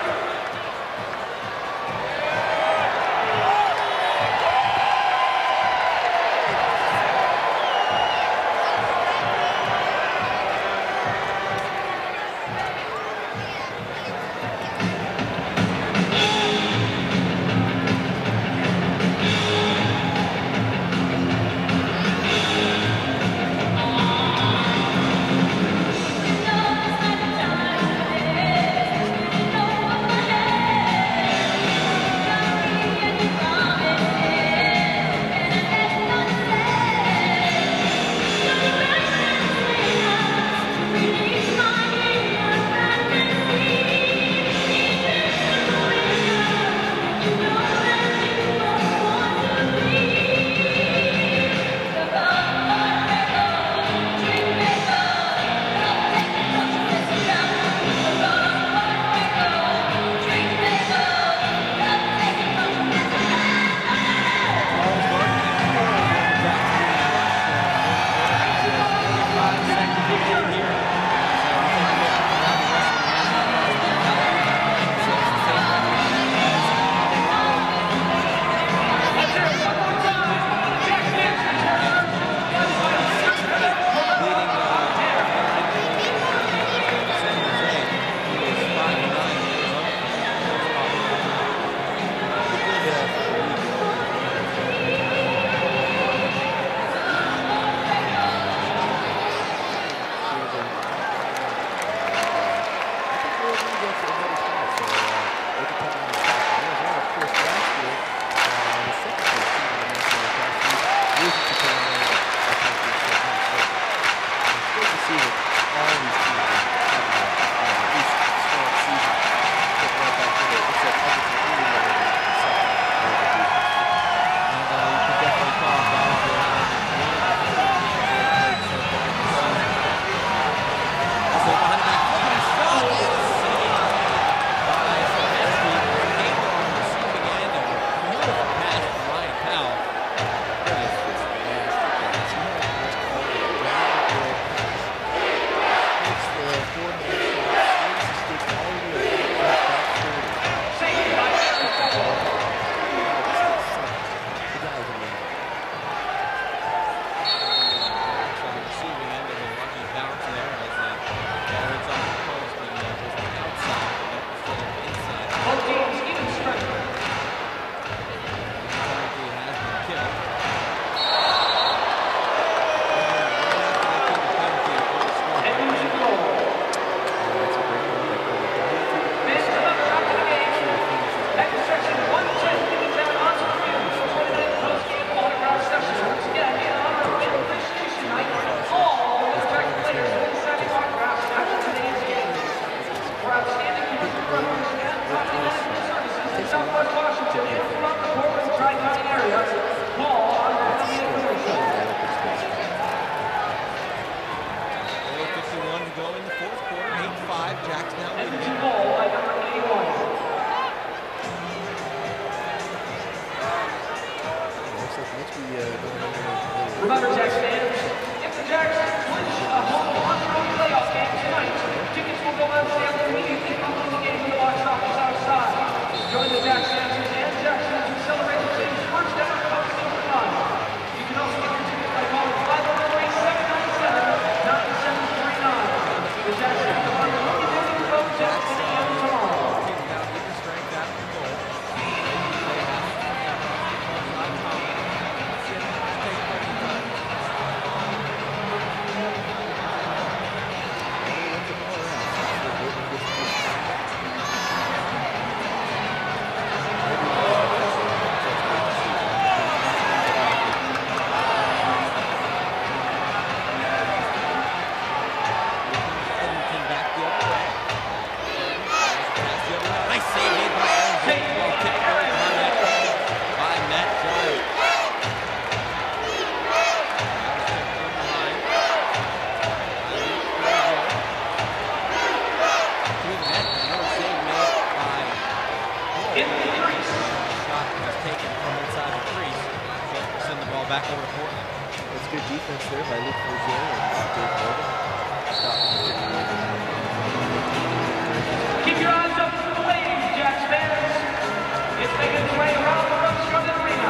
Speaker 14: go in the fourth quarter. 8-5. Jacks now leading.
Speaker 21: Looks like Maetche going over.
Speaker 20: Remember, Jacks fans, if the Jacks clinch a home on-road playoff game tonight, tickets will go on sale immediately following the game in the box office outside. Join the Jacks dancers and Jacksons who celebrate the team's first ever Cup Silver run. You can also get your tickets by calling 503-797-9739. The Jacks will go on the Lumberjax road to 10 a.m. tomorrow.
Speaker 14: Back over to Portland.
Speaker 21: That's good defense there by Luke Berger and Dave Morgan.
Speaker 20: Keep your eyes up for the ladies, Jacks fans. It's making its way around the Rose Arena.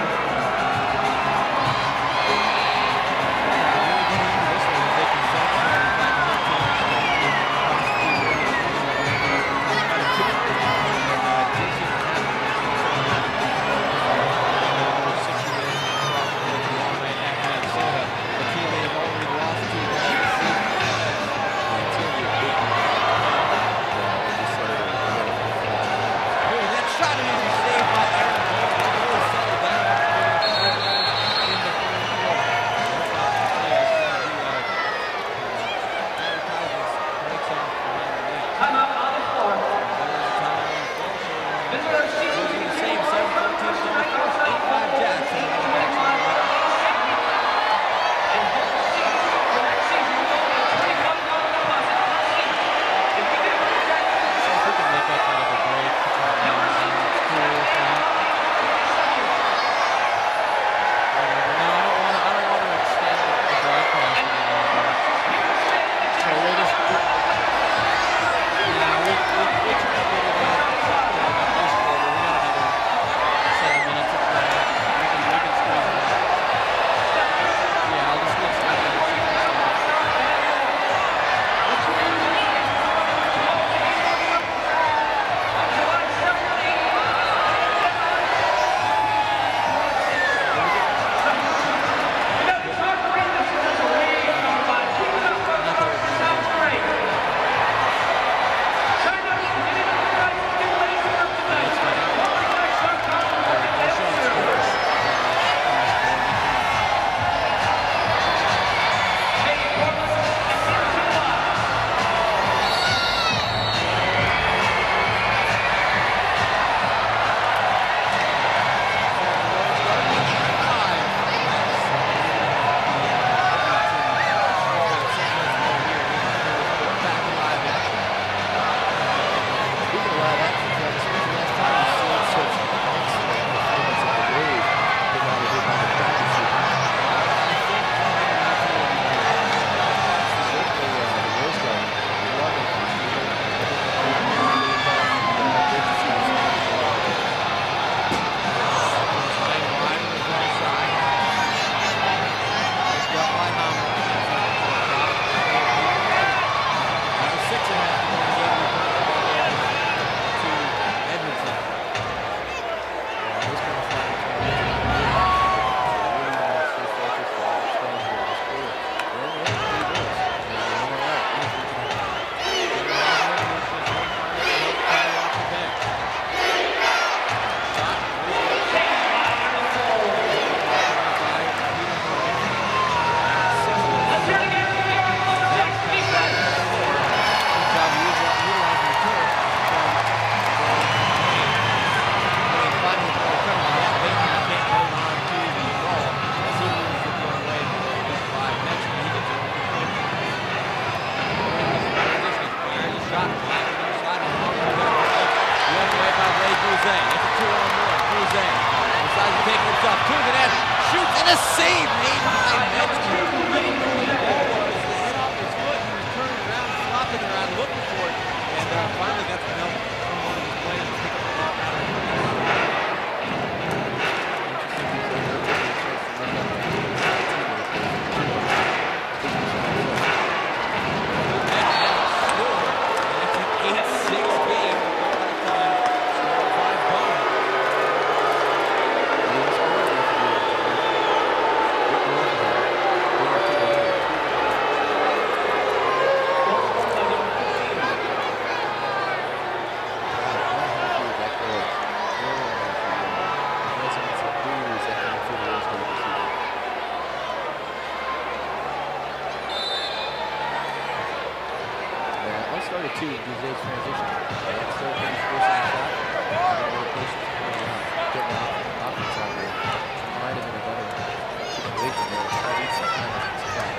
Speaker 21: All started too in Jose's transition. That's still pretty forcing the shot. And a little patience getting the offense out there. Might have been a better situation there. Try to eat some time on this track.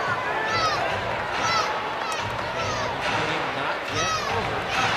Speaker 14: And this game not yet over.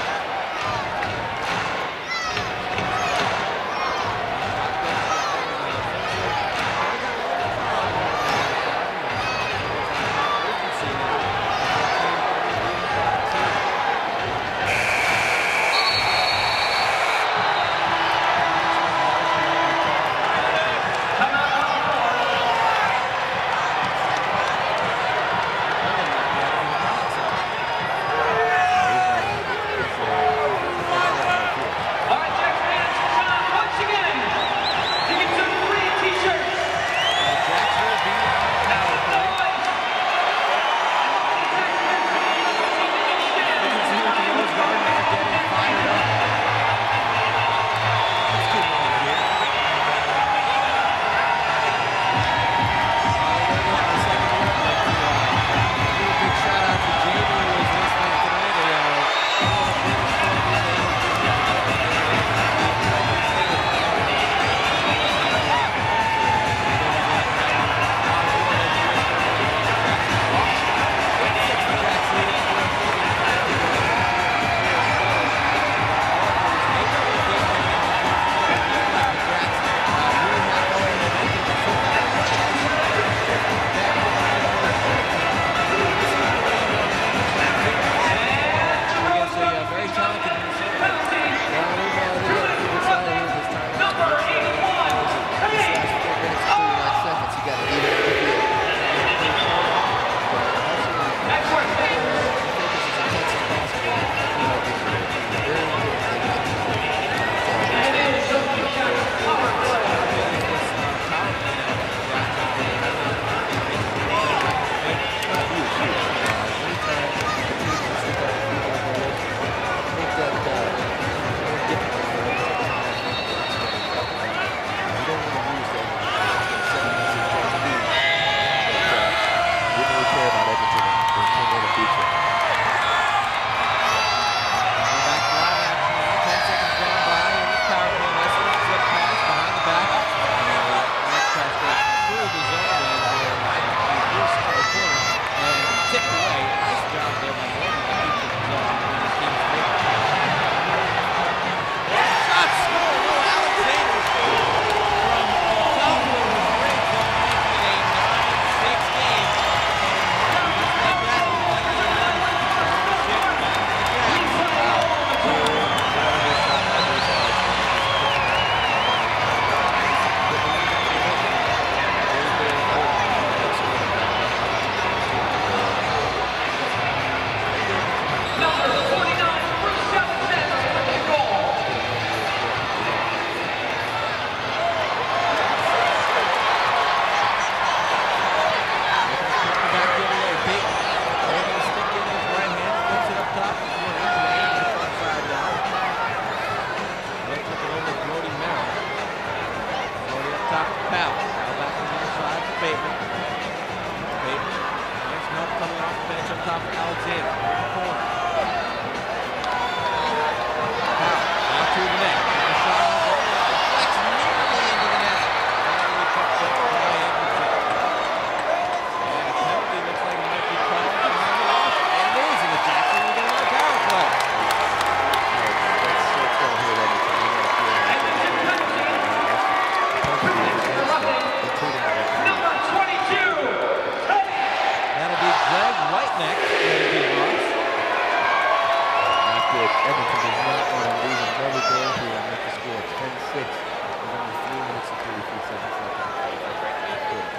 Speaker 21: Edmonton does not want to lose another goal here and make the score 10-6 with only 3 minutes and 33 seconds left in the quarter.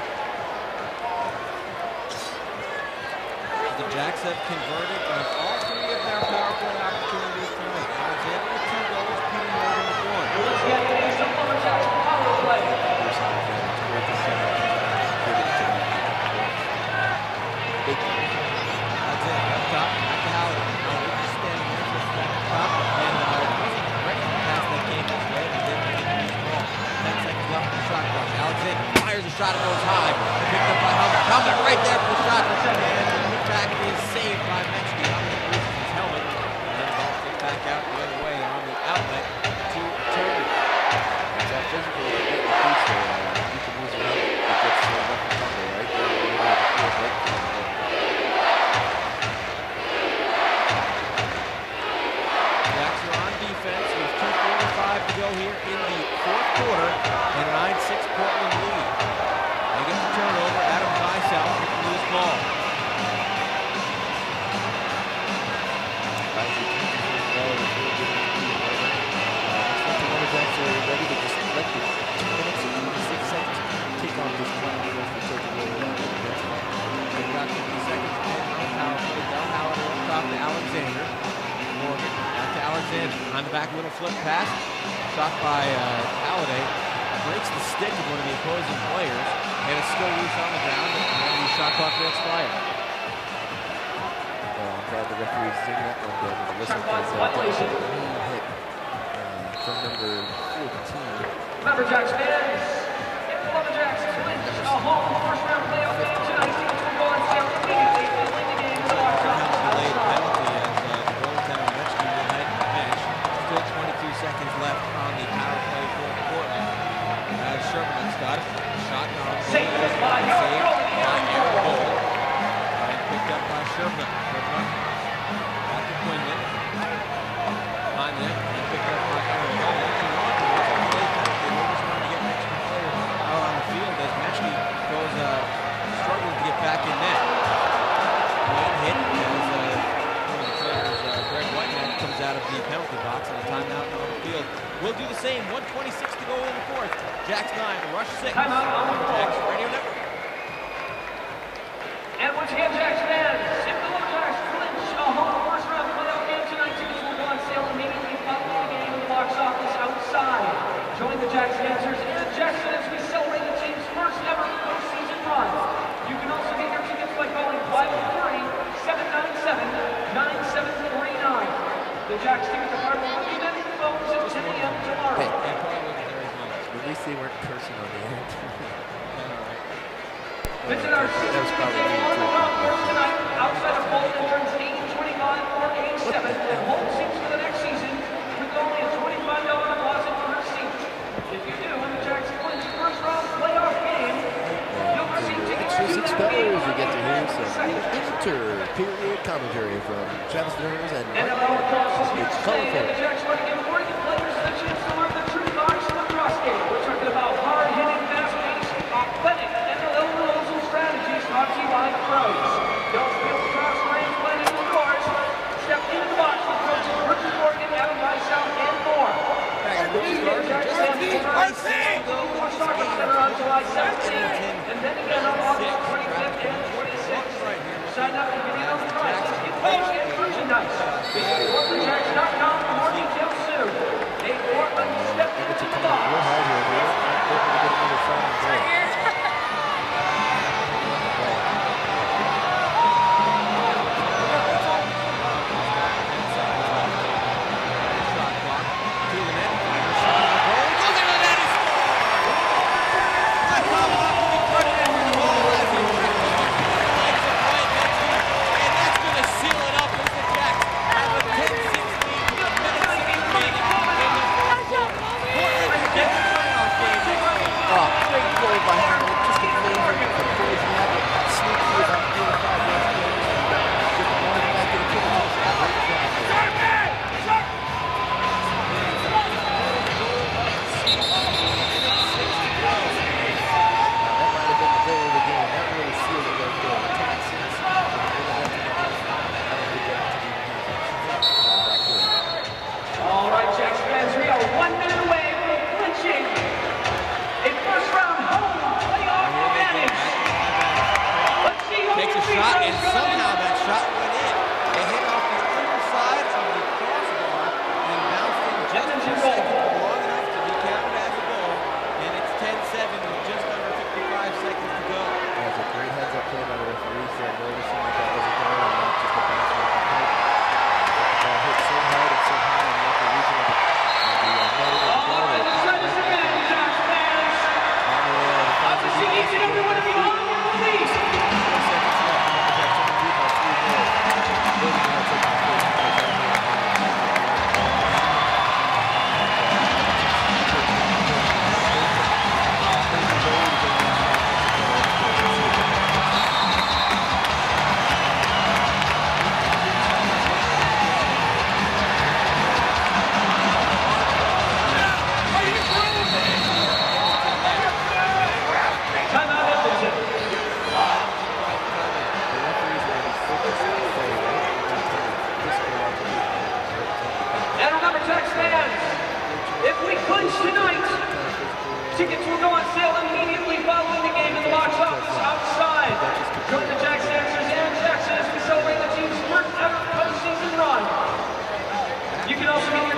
Speaker 14: The Jacks have converted on all 3 of their power play opportunities tonight. Alexander with 2 goals, Peter Morgan with 1. Alexander up top, back to Howard. Howard standing there, so back up top, and wasn't correct pass that came his way, but then he ball. 10 seconds left in the shot clock. Alexander fires a shot, it goes high. Picked up by Helmet. Helmet right there for the shot. And the back is saved by Maetche. in on the back, little flip pass. Shot by Halliday. Breaks the stick of one of the opposing players, and it's still loose on the ground, and the shot clock will expire.
Speaker 21: Well, I'm glad the referee's doing that one there with the whistle, because that was a clean hit from number 14.
Speaker 20: Lumberjax fans, if the Lumberjacks clinch a home first-round playoff game tonight, tickets will go on sale immediately following the game in the box office outside.
Speaker 14: Goaltender Maetche will head to the bench. Still 22 seconds left on the power play for Portland. As Sherman's got it. Shot on
Speaker 20: saved by
Speaker 14: Aaron Bold. And picked up by Sherman. Back to Quinlan. On there. And picked up by Aaron Bold. They just wanted to get an extra player out on the field as Maetche goes struggling to get back in net. Lane hit as Dwight comes out of the penalty box and a timeout on the field. We'll do the same. 1:26 to go in the fourth. Jacks 9, Rush 6. Lumberjacks Radio Network.
Speaker 20: And once again, Jacks fans, if the Lumberjacks clinch a home first-round playoff game tonight, tickets will go on sale immediately following the game in the box office outside. Join the Jacks dancers and Jackson as we celebrate the team's first ever postseason run. You can also get your tickets by calling 503-797-9749. The Jacks ticket department will be at the phones at 10 a.m. tomorrow.
Speaker 21: Hey, at least they weren't cursing on the end.
Speaker 20: Visit our season ticket on the golf course tonight outside of Bold entrance 825 or 87 and hold seats for the next season with only a $25 deposit per seat. If you do, when the Jacks clinch first round playoff game, you'll receive tickets to
Speaker 21: $6
Speaker 20: that game.
Speaker 21: you get to hear some inter-period commentary from Travis Burns and
Speaker 20: NLL Lacrosse is here
Speaker 21: it's
Speaker 20: to stay, and the
Speaker 21: colorful.
Speaker 20: Jacks want to give worthy players the chance to learn the true box lacrosse game. We're talking about hard-hitting, fast-paced, authentic NLL rules and strategies taught to you by the pros. Don't feel lacrosse range playing indoors. Step into the box with coaches Richard Morgan, Adam South, and more. Soccer Center on July 17th, and then again on August 25th and 26th. Sign up for videos, prizes, giveaways, and merchandise. Visit Lumberjax.com for more details soon. Hey, Portland, step into the box. All right, Jacks fans, we are 1 minute away from clinching a first-round home playoff advantage. Let's see who
Speaker 14: takes a shot, and somehow that shot went in. It hit off the underside of the crossbar and bounced in just a second, long enough to be counted as a goal. And it's 10-7 with just under 55 seconds to go.
Speaker 21: That was a great heads-up play by the referee, so noticing that that was a goal and not just a bounce off the pipe. The ball hit so hard and so high on the upper region of the netting of the goal.
Speaker 20: Let's this again, Jacks fans. I'll just see each and every one of you on your feet. Timeout, Edmonton. And remember, Jacks fans, if we clinch tonight, tickets will go on sale immediately following the game in the box office outside. Join the Jacks dancers and Jackson as we celebrate the team's first ever postseason run. You can also get your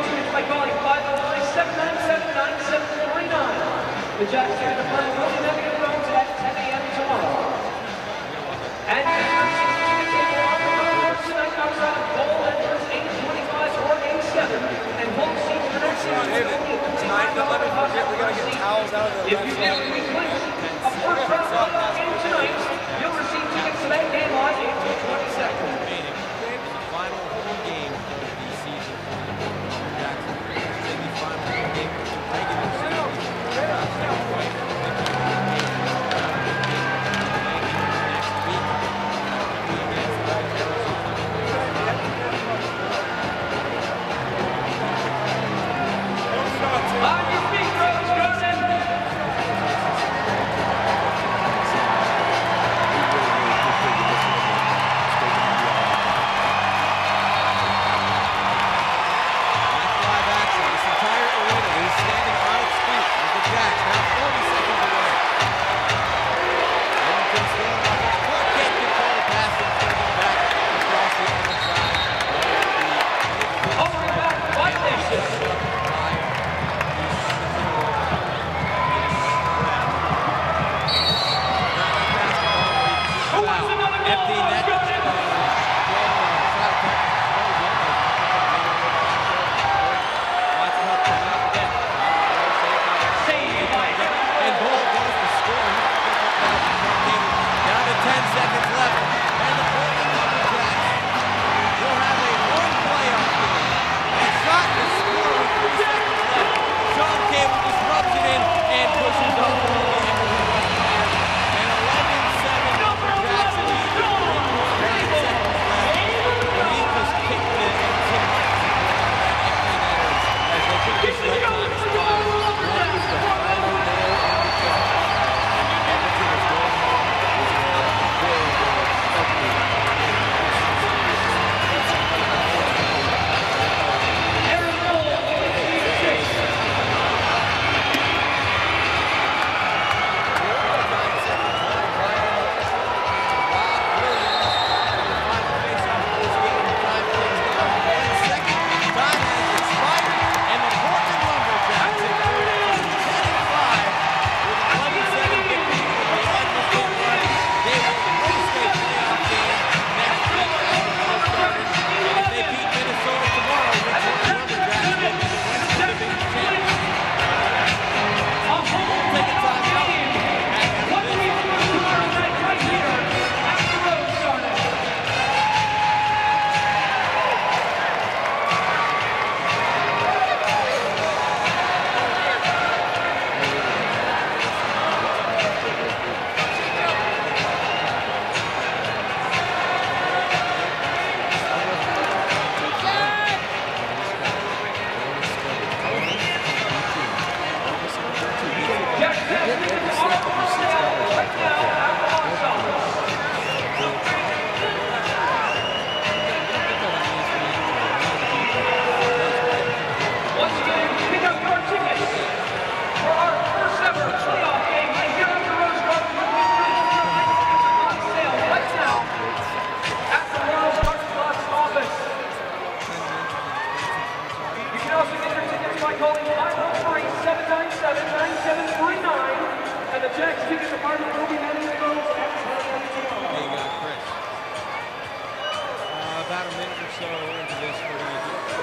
Speaker 14: so into this. We're going to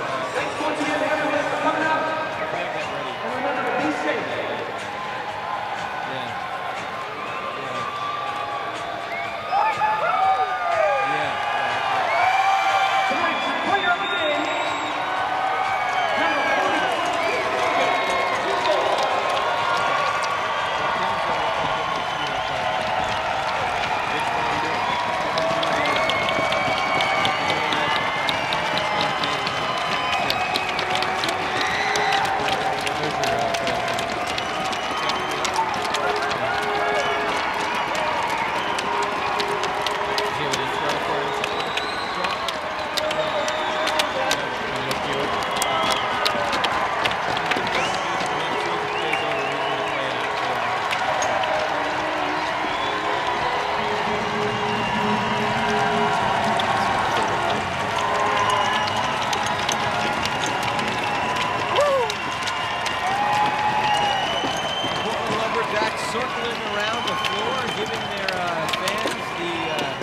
Speaker 14: circling around the floor, giving their fans the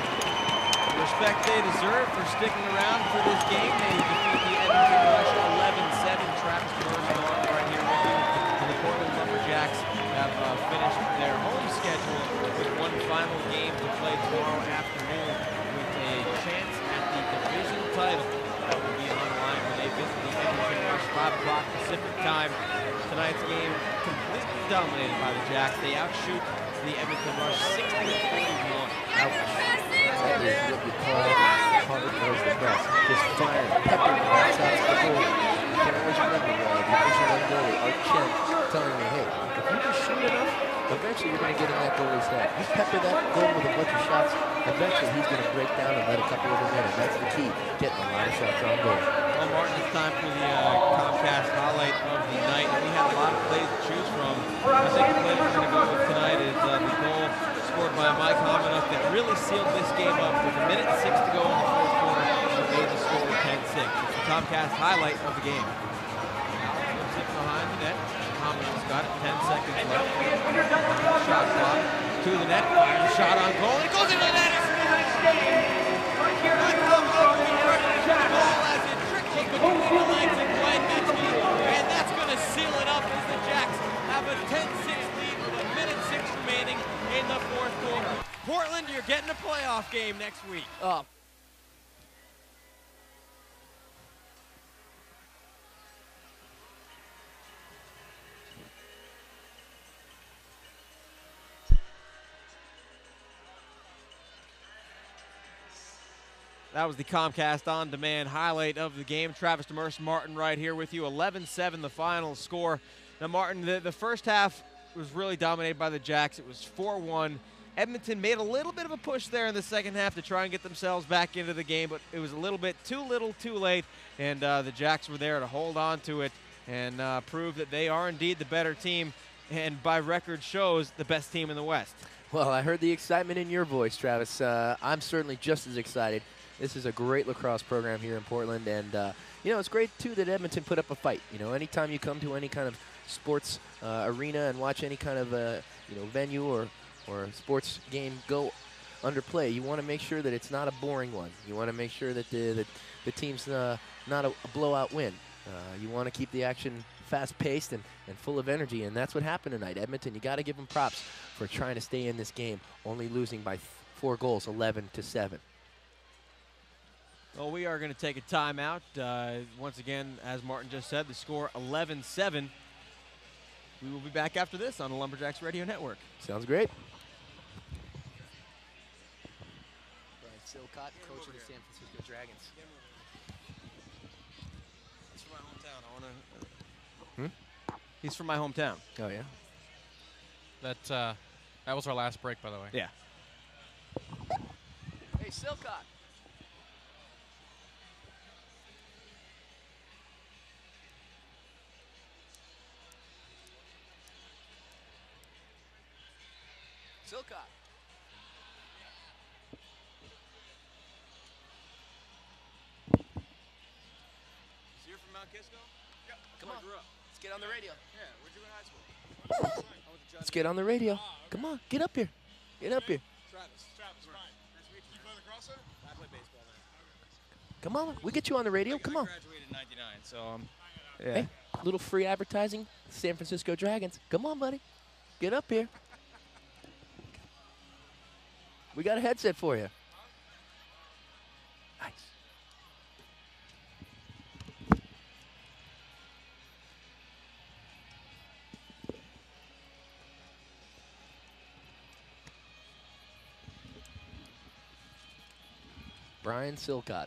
Speaker 14: respect they deserve for sticking around for this game. They defeat the Edmonton Rush 11-7. Travis Mercer right here with you. And the Portland Lumberjacks have finished their home schedule with one final game to play tomorrow afternoon with a chance at the division title that will be on the line when they visit the Edmonton Rush 5 o'clock Pacific time. Tonight's game completely dominated by the Jacks. They outshoot the Edmonton Rush 60-41.
Speaker 21: That is what you call hard knows the best. Just firing, peppering right shots to the goal. You can always remember the official one goalie, Art Chen, telling me, hey, if you just shoot enough, eventually you're going to get in that goalie's head. You pepper that goal with a bunch of shots, eventually he's going to break down and let a couple of them in. And that's the key, getting a lot of shots on goal.
Speaker 14: Well, Martin, it's time for the Comcast highlight of the night. And we had a lot of plays to choose from. I think the play we're going to go with tonight is the goal scored by Mike Hominock that really sealed this game up with 1:06 to go in the fourth quarter and made the score 10-6. It's the Comcast highlight of the game. Alex sitting behind the net. Hominock's got it, 10 seconds left. Shot clock to the net. Shot on goal. It goes into the net. Between the legs of Dwight Maetche, and that's going to seal it up as the Jacks have a 10-6 lead with 1:06 remaining in the fourth quarter. Portland, you're getting a playoff game next week. That was the Comcast On Demand highlight of the game. Travis Demers, Martin right here with you. 11-7 the final score. Now, Martin, the first half was really dominated by the Jacks. It was 4-1. Edmonton made a little bit of a push there in the second half to try and get themselves back into the game, but it was a little bit too little too late, and the Jacks were there to hold on to it and prove that they are indeed the better team, and by record shows the best team in the West.
Speaker 21: Well, I heard the excitement in your voice, Travis. I'm certainly just as excited. This is a great lacrosse program here in Portland, and you know, it's great too that Edmonton put up a fight. You know, anytime you come to any kind of sports arena and watch any kind of you know, venue or sports game go under play, you want to make sure that it's not a boring one. You want to make sure that the team's not a blowout win. You want to keep the action fast-paced and full of energy, and that's what happened tonight. Edmonton, you got to give them props for trying to stay in this game, only losing by 4 goals, 11-7.
Speaker 14: Well, we are going to take a timeout. Once again, as Martin just said, the score 11-7. We will be back after this on the Lumberjacks Radio Network.
Speaker 21: Sounds great.
Speaker 12: Brian Silcott, coach of the San Francisco Dragons.
Speaker 14: He's from my hometown. He's from my hometown.
Speaker 21: Oh, yeah?
Speaker 2: That was our last break, by the way.
Speaker 14: Yeah.
Speaker 12: Hey, Silcott. Silcott.
Speaker 14: So you're from Mount Kisco?
Speaker 12: Yeah. Come on. Let's get on the radio.
Speaker 14: Yeah, where'd you go to high school?
Speaker 21: Let's get on the radio. Come on, get up here. Get up here.
Speaker 14: Travis, fine. Nice to meet you. You play lacrosse, sir? I play baseball now.
Speaker 4: Come on, we get you on the radio. Come on.
Speaker 22: I graduated in '99, so
Speaker 4: Yeah. Hey, little free advertising, San Francisco Dragons. Come on, buddy. Get up here. We got a headset for you. Nice. Brian Silcott.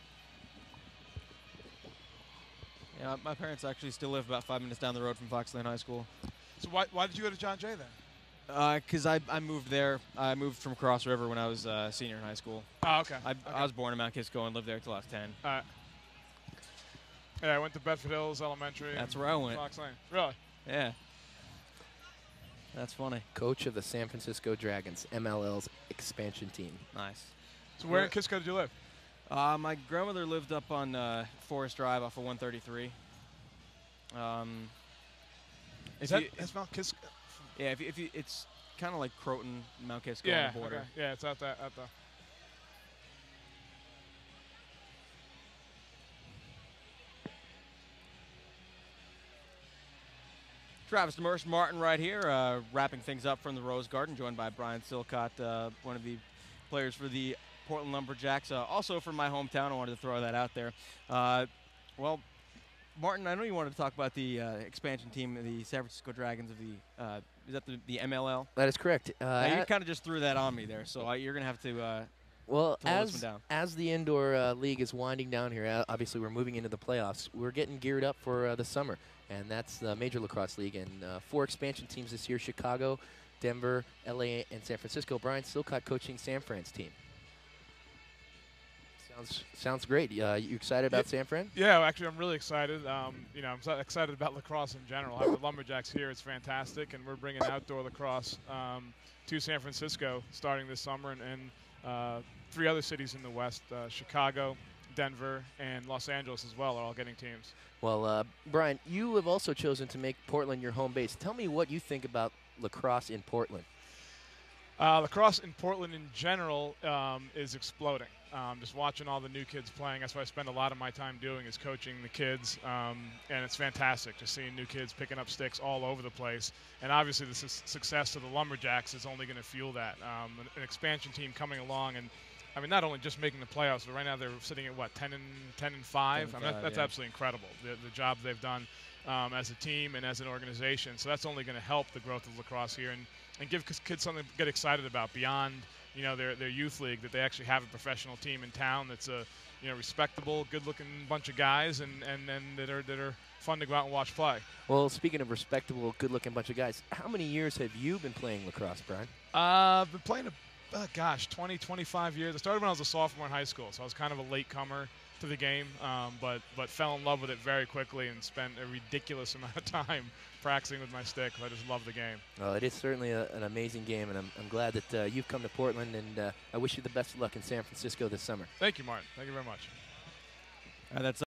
Speaker 22: Yeah, my parents actually still live about 5 minutes down the road from Fox Lane High School.
Speaker 23: So why did you go to John Jay then?
Speaker 22: Because I moved there. I moved from Cross River when I was a senior in high school.
Speaker 23: Oh, okay.
Speaker 22: I was born in Mount Kisco and lived there until I was 10.
Speaker 23: All right. Yeah, I went to Bedford Hills Elementary.
Speaker 22: That's where I went.
Speaker 23: Fox Lane. Really?
Speaker 22: Yeah. That's funny.
Speaker 4: Coach of the San Francisco Dragons, MLL's expansion team.
Speaker 22: Nice.
Speaker 23: So where in Kisco did you live?
Speaker 22: My grandmother lived up on Forest Drive off of 133.
Speaker 23: That's Mount Kisco?
Speaker 22: Yeah, if you, it's kind of like Croton, Mount Kisco
Speaker 23: Yeah,
Speaker 22: on the border.
Speaker 23: okay. Yeah, it's out there.
Speaker 22: Travis Demers, Martin right here, wrapping things up from the Rose Garden, joined by Brian Silcott, one of the players for the Portland Lumberjacks. Also from my hometown, I wanted to throw that out there. Well, Martin, I know you wanted to talk about the expansion team, the San Francisco Dragons of the, is that the MLL?
Speaker 4: That is correct.
Speaker 22: You kind of just threw that on me there, so you're going to have to
Speaker 4: well,
Speaker 22: to hold this one down.
Speaker 4: as the indoor league is winding down here, obviously we're moving into the playoffs. We're getting geared up for the summer, and that's the Major Lacrosse League. And 4 expansion teams this year: Chicago, Denver, LA, and San Francisco. Brian Silcott coaching San Fran's team. Sounds great. You excited about San Fran?
Speaker 23: Yeah, actually, I'm really excited. You know, I'm so excited about lacrosse in general. Having the Lumberjacks here is fantastic, and we're bringing outdoor lacrosse to San Francisco starting this summer, and 3 other cities in the West: Chicago, Denver, and Los Angeles as well are all getting teams.
Speaker 4: Well, Brian, you have also chosen to make Portland your home base. Tell me what you think about lacrosse in Portland.
Speaker 23: Lacrosse in Portland in general is exploding. Just watching all the new kids playing, that's what I spend a lot of my time doing, is coaching the kids, and it's fantastic just seeing new kids picking up sticks all over the place. And obviously the success of the Lumberjacks is only going to fuel that. An expansion team coming along, and I mean, not only just making the playoffs, but right now they're sitting at what, 10 and 5. I mean, that's absolutely incredible. The job they've done as a team and as an organization. So that's only going to help the growth of lacrosse here and give kids something to get excited about beyond, you know, their youth league, that they actually have a professional team in town that's a, you know, respectable, good-looking bunch of guys, and that are fun to go out and watch play.
Speaker 4: Well, speaking of respectable, good-looking bunch of guys, how many years have you been playing lacrosse, Brian?
Speaker 23: I've been playing 20, 25 years. I started when I was a sophomore in high school, so I was kind of a late comer to the game, but fell in love with it very quickly and spent a ridiculous amount of time practicing with my stick. I just love the game.
Speaker 4: Well, it is certainly an amazing game, and I'm glad that you've come to Portland, and I wish you the best of luck in San Francisco this summer.
Speaker 23: Thank you, Martin. Thank you very much.
Speaker 22: That's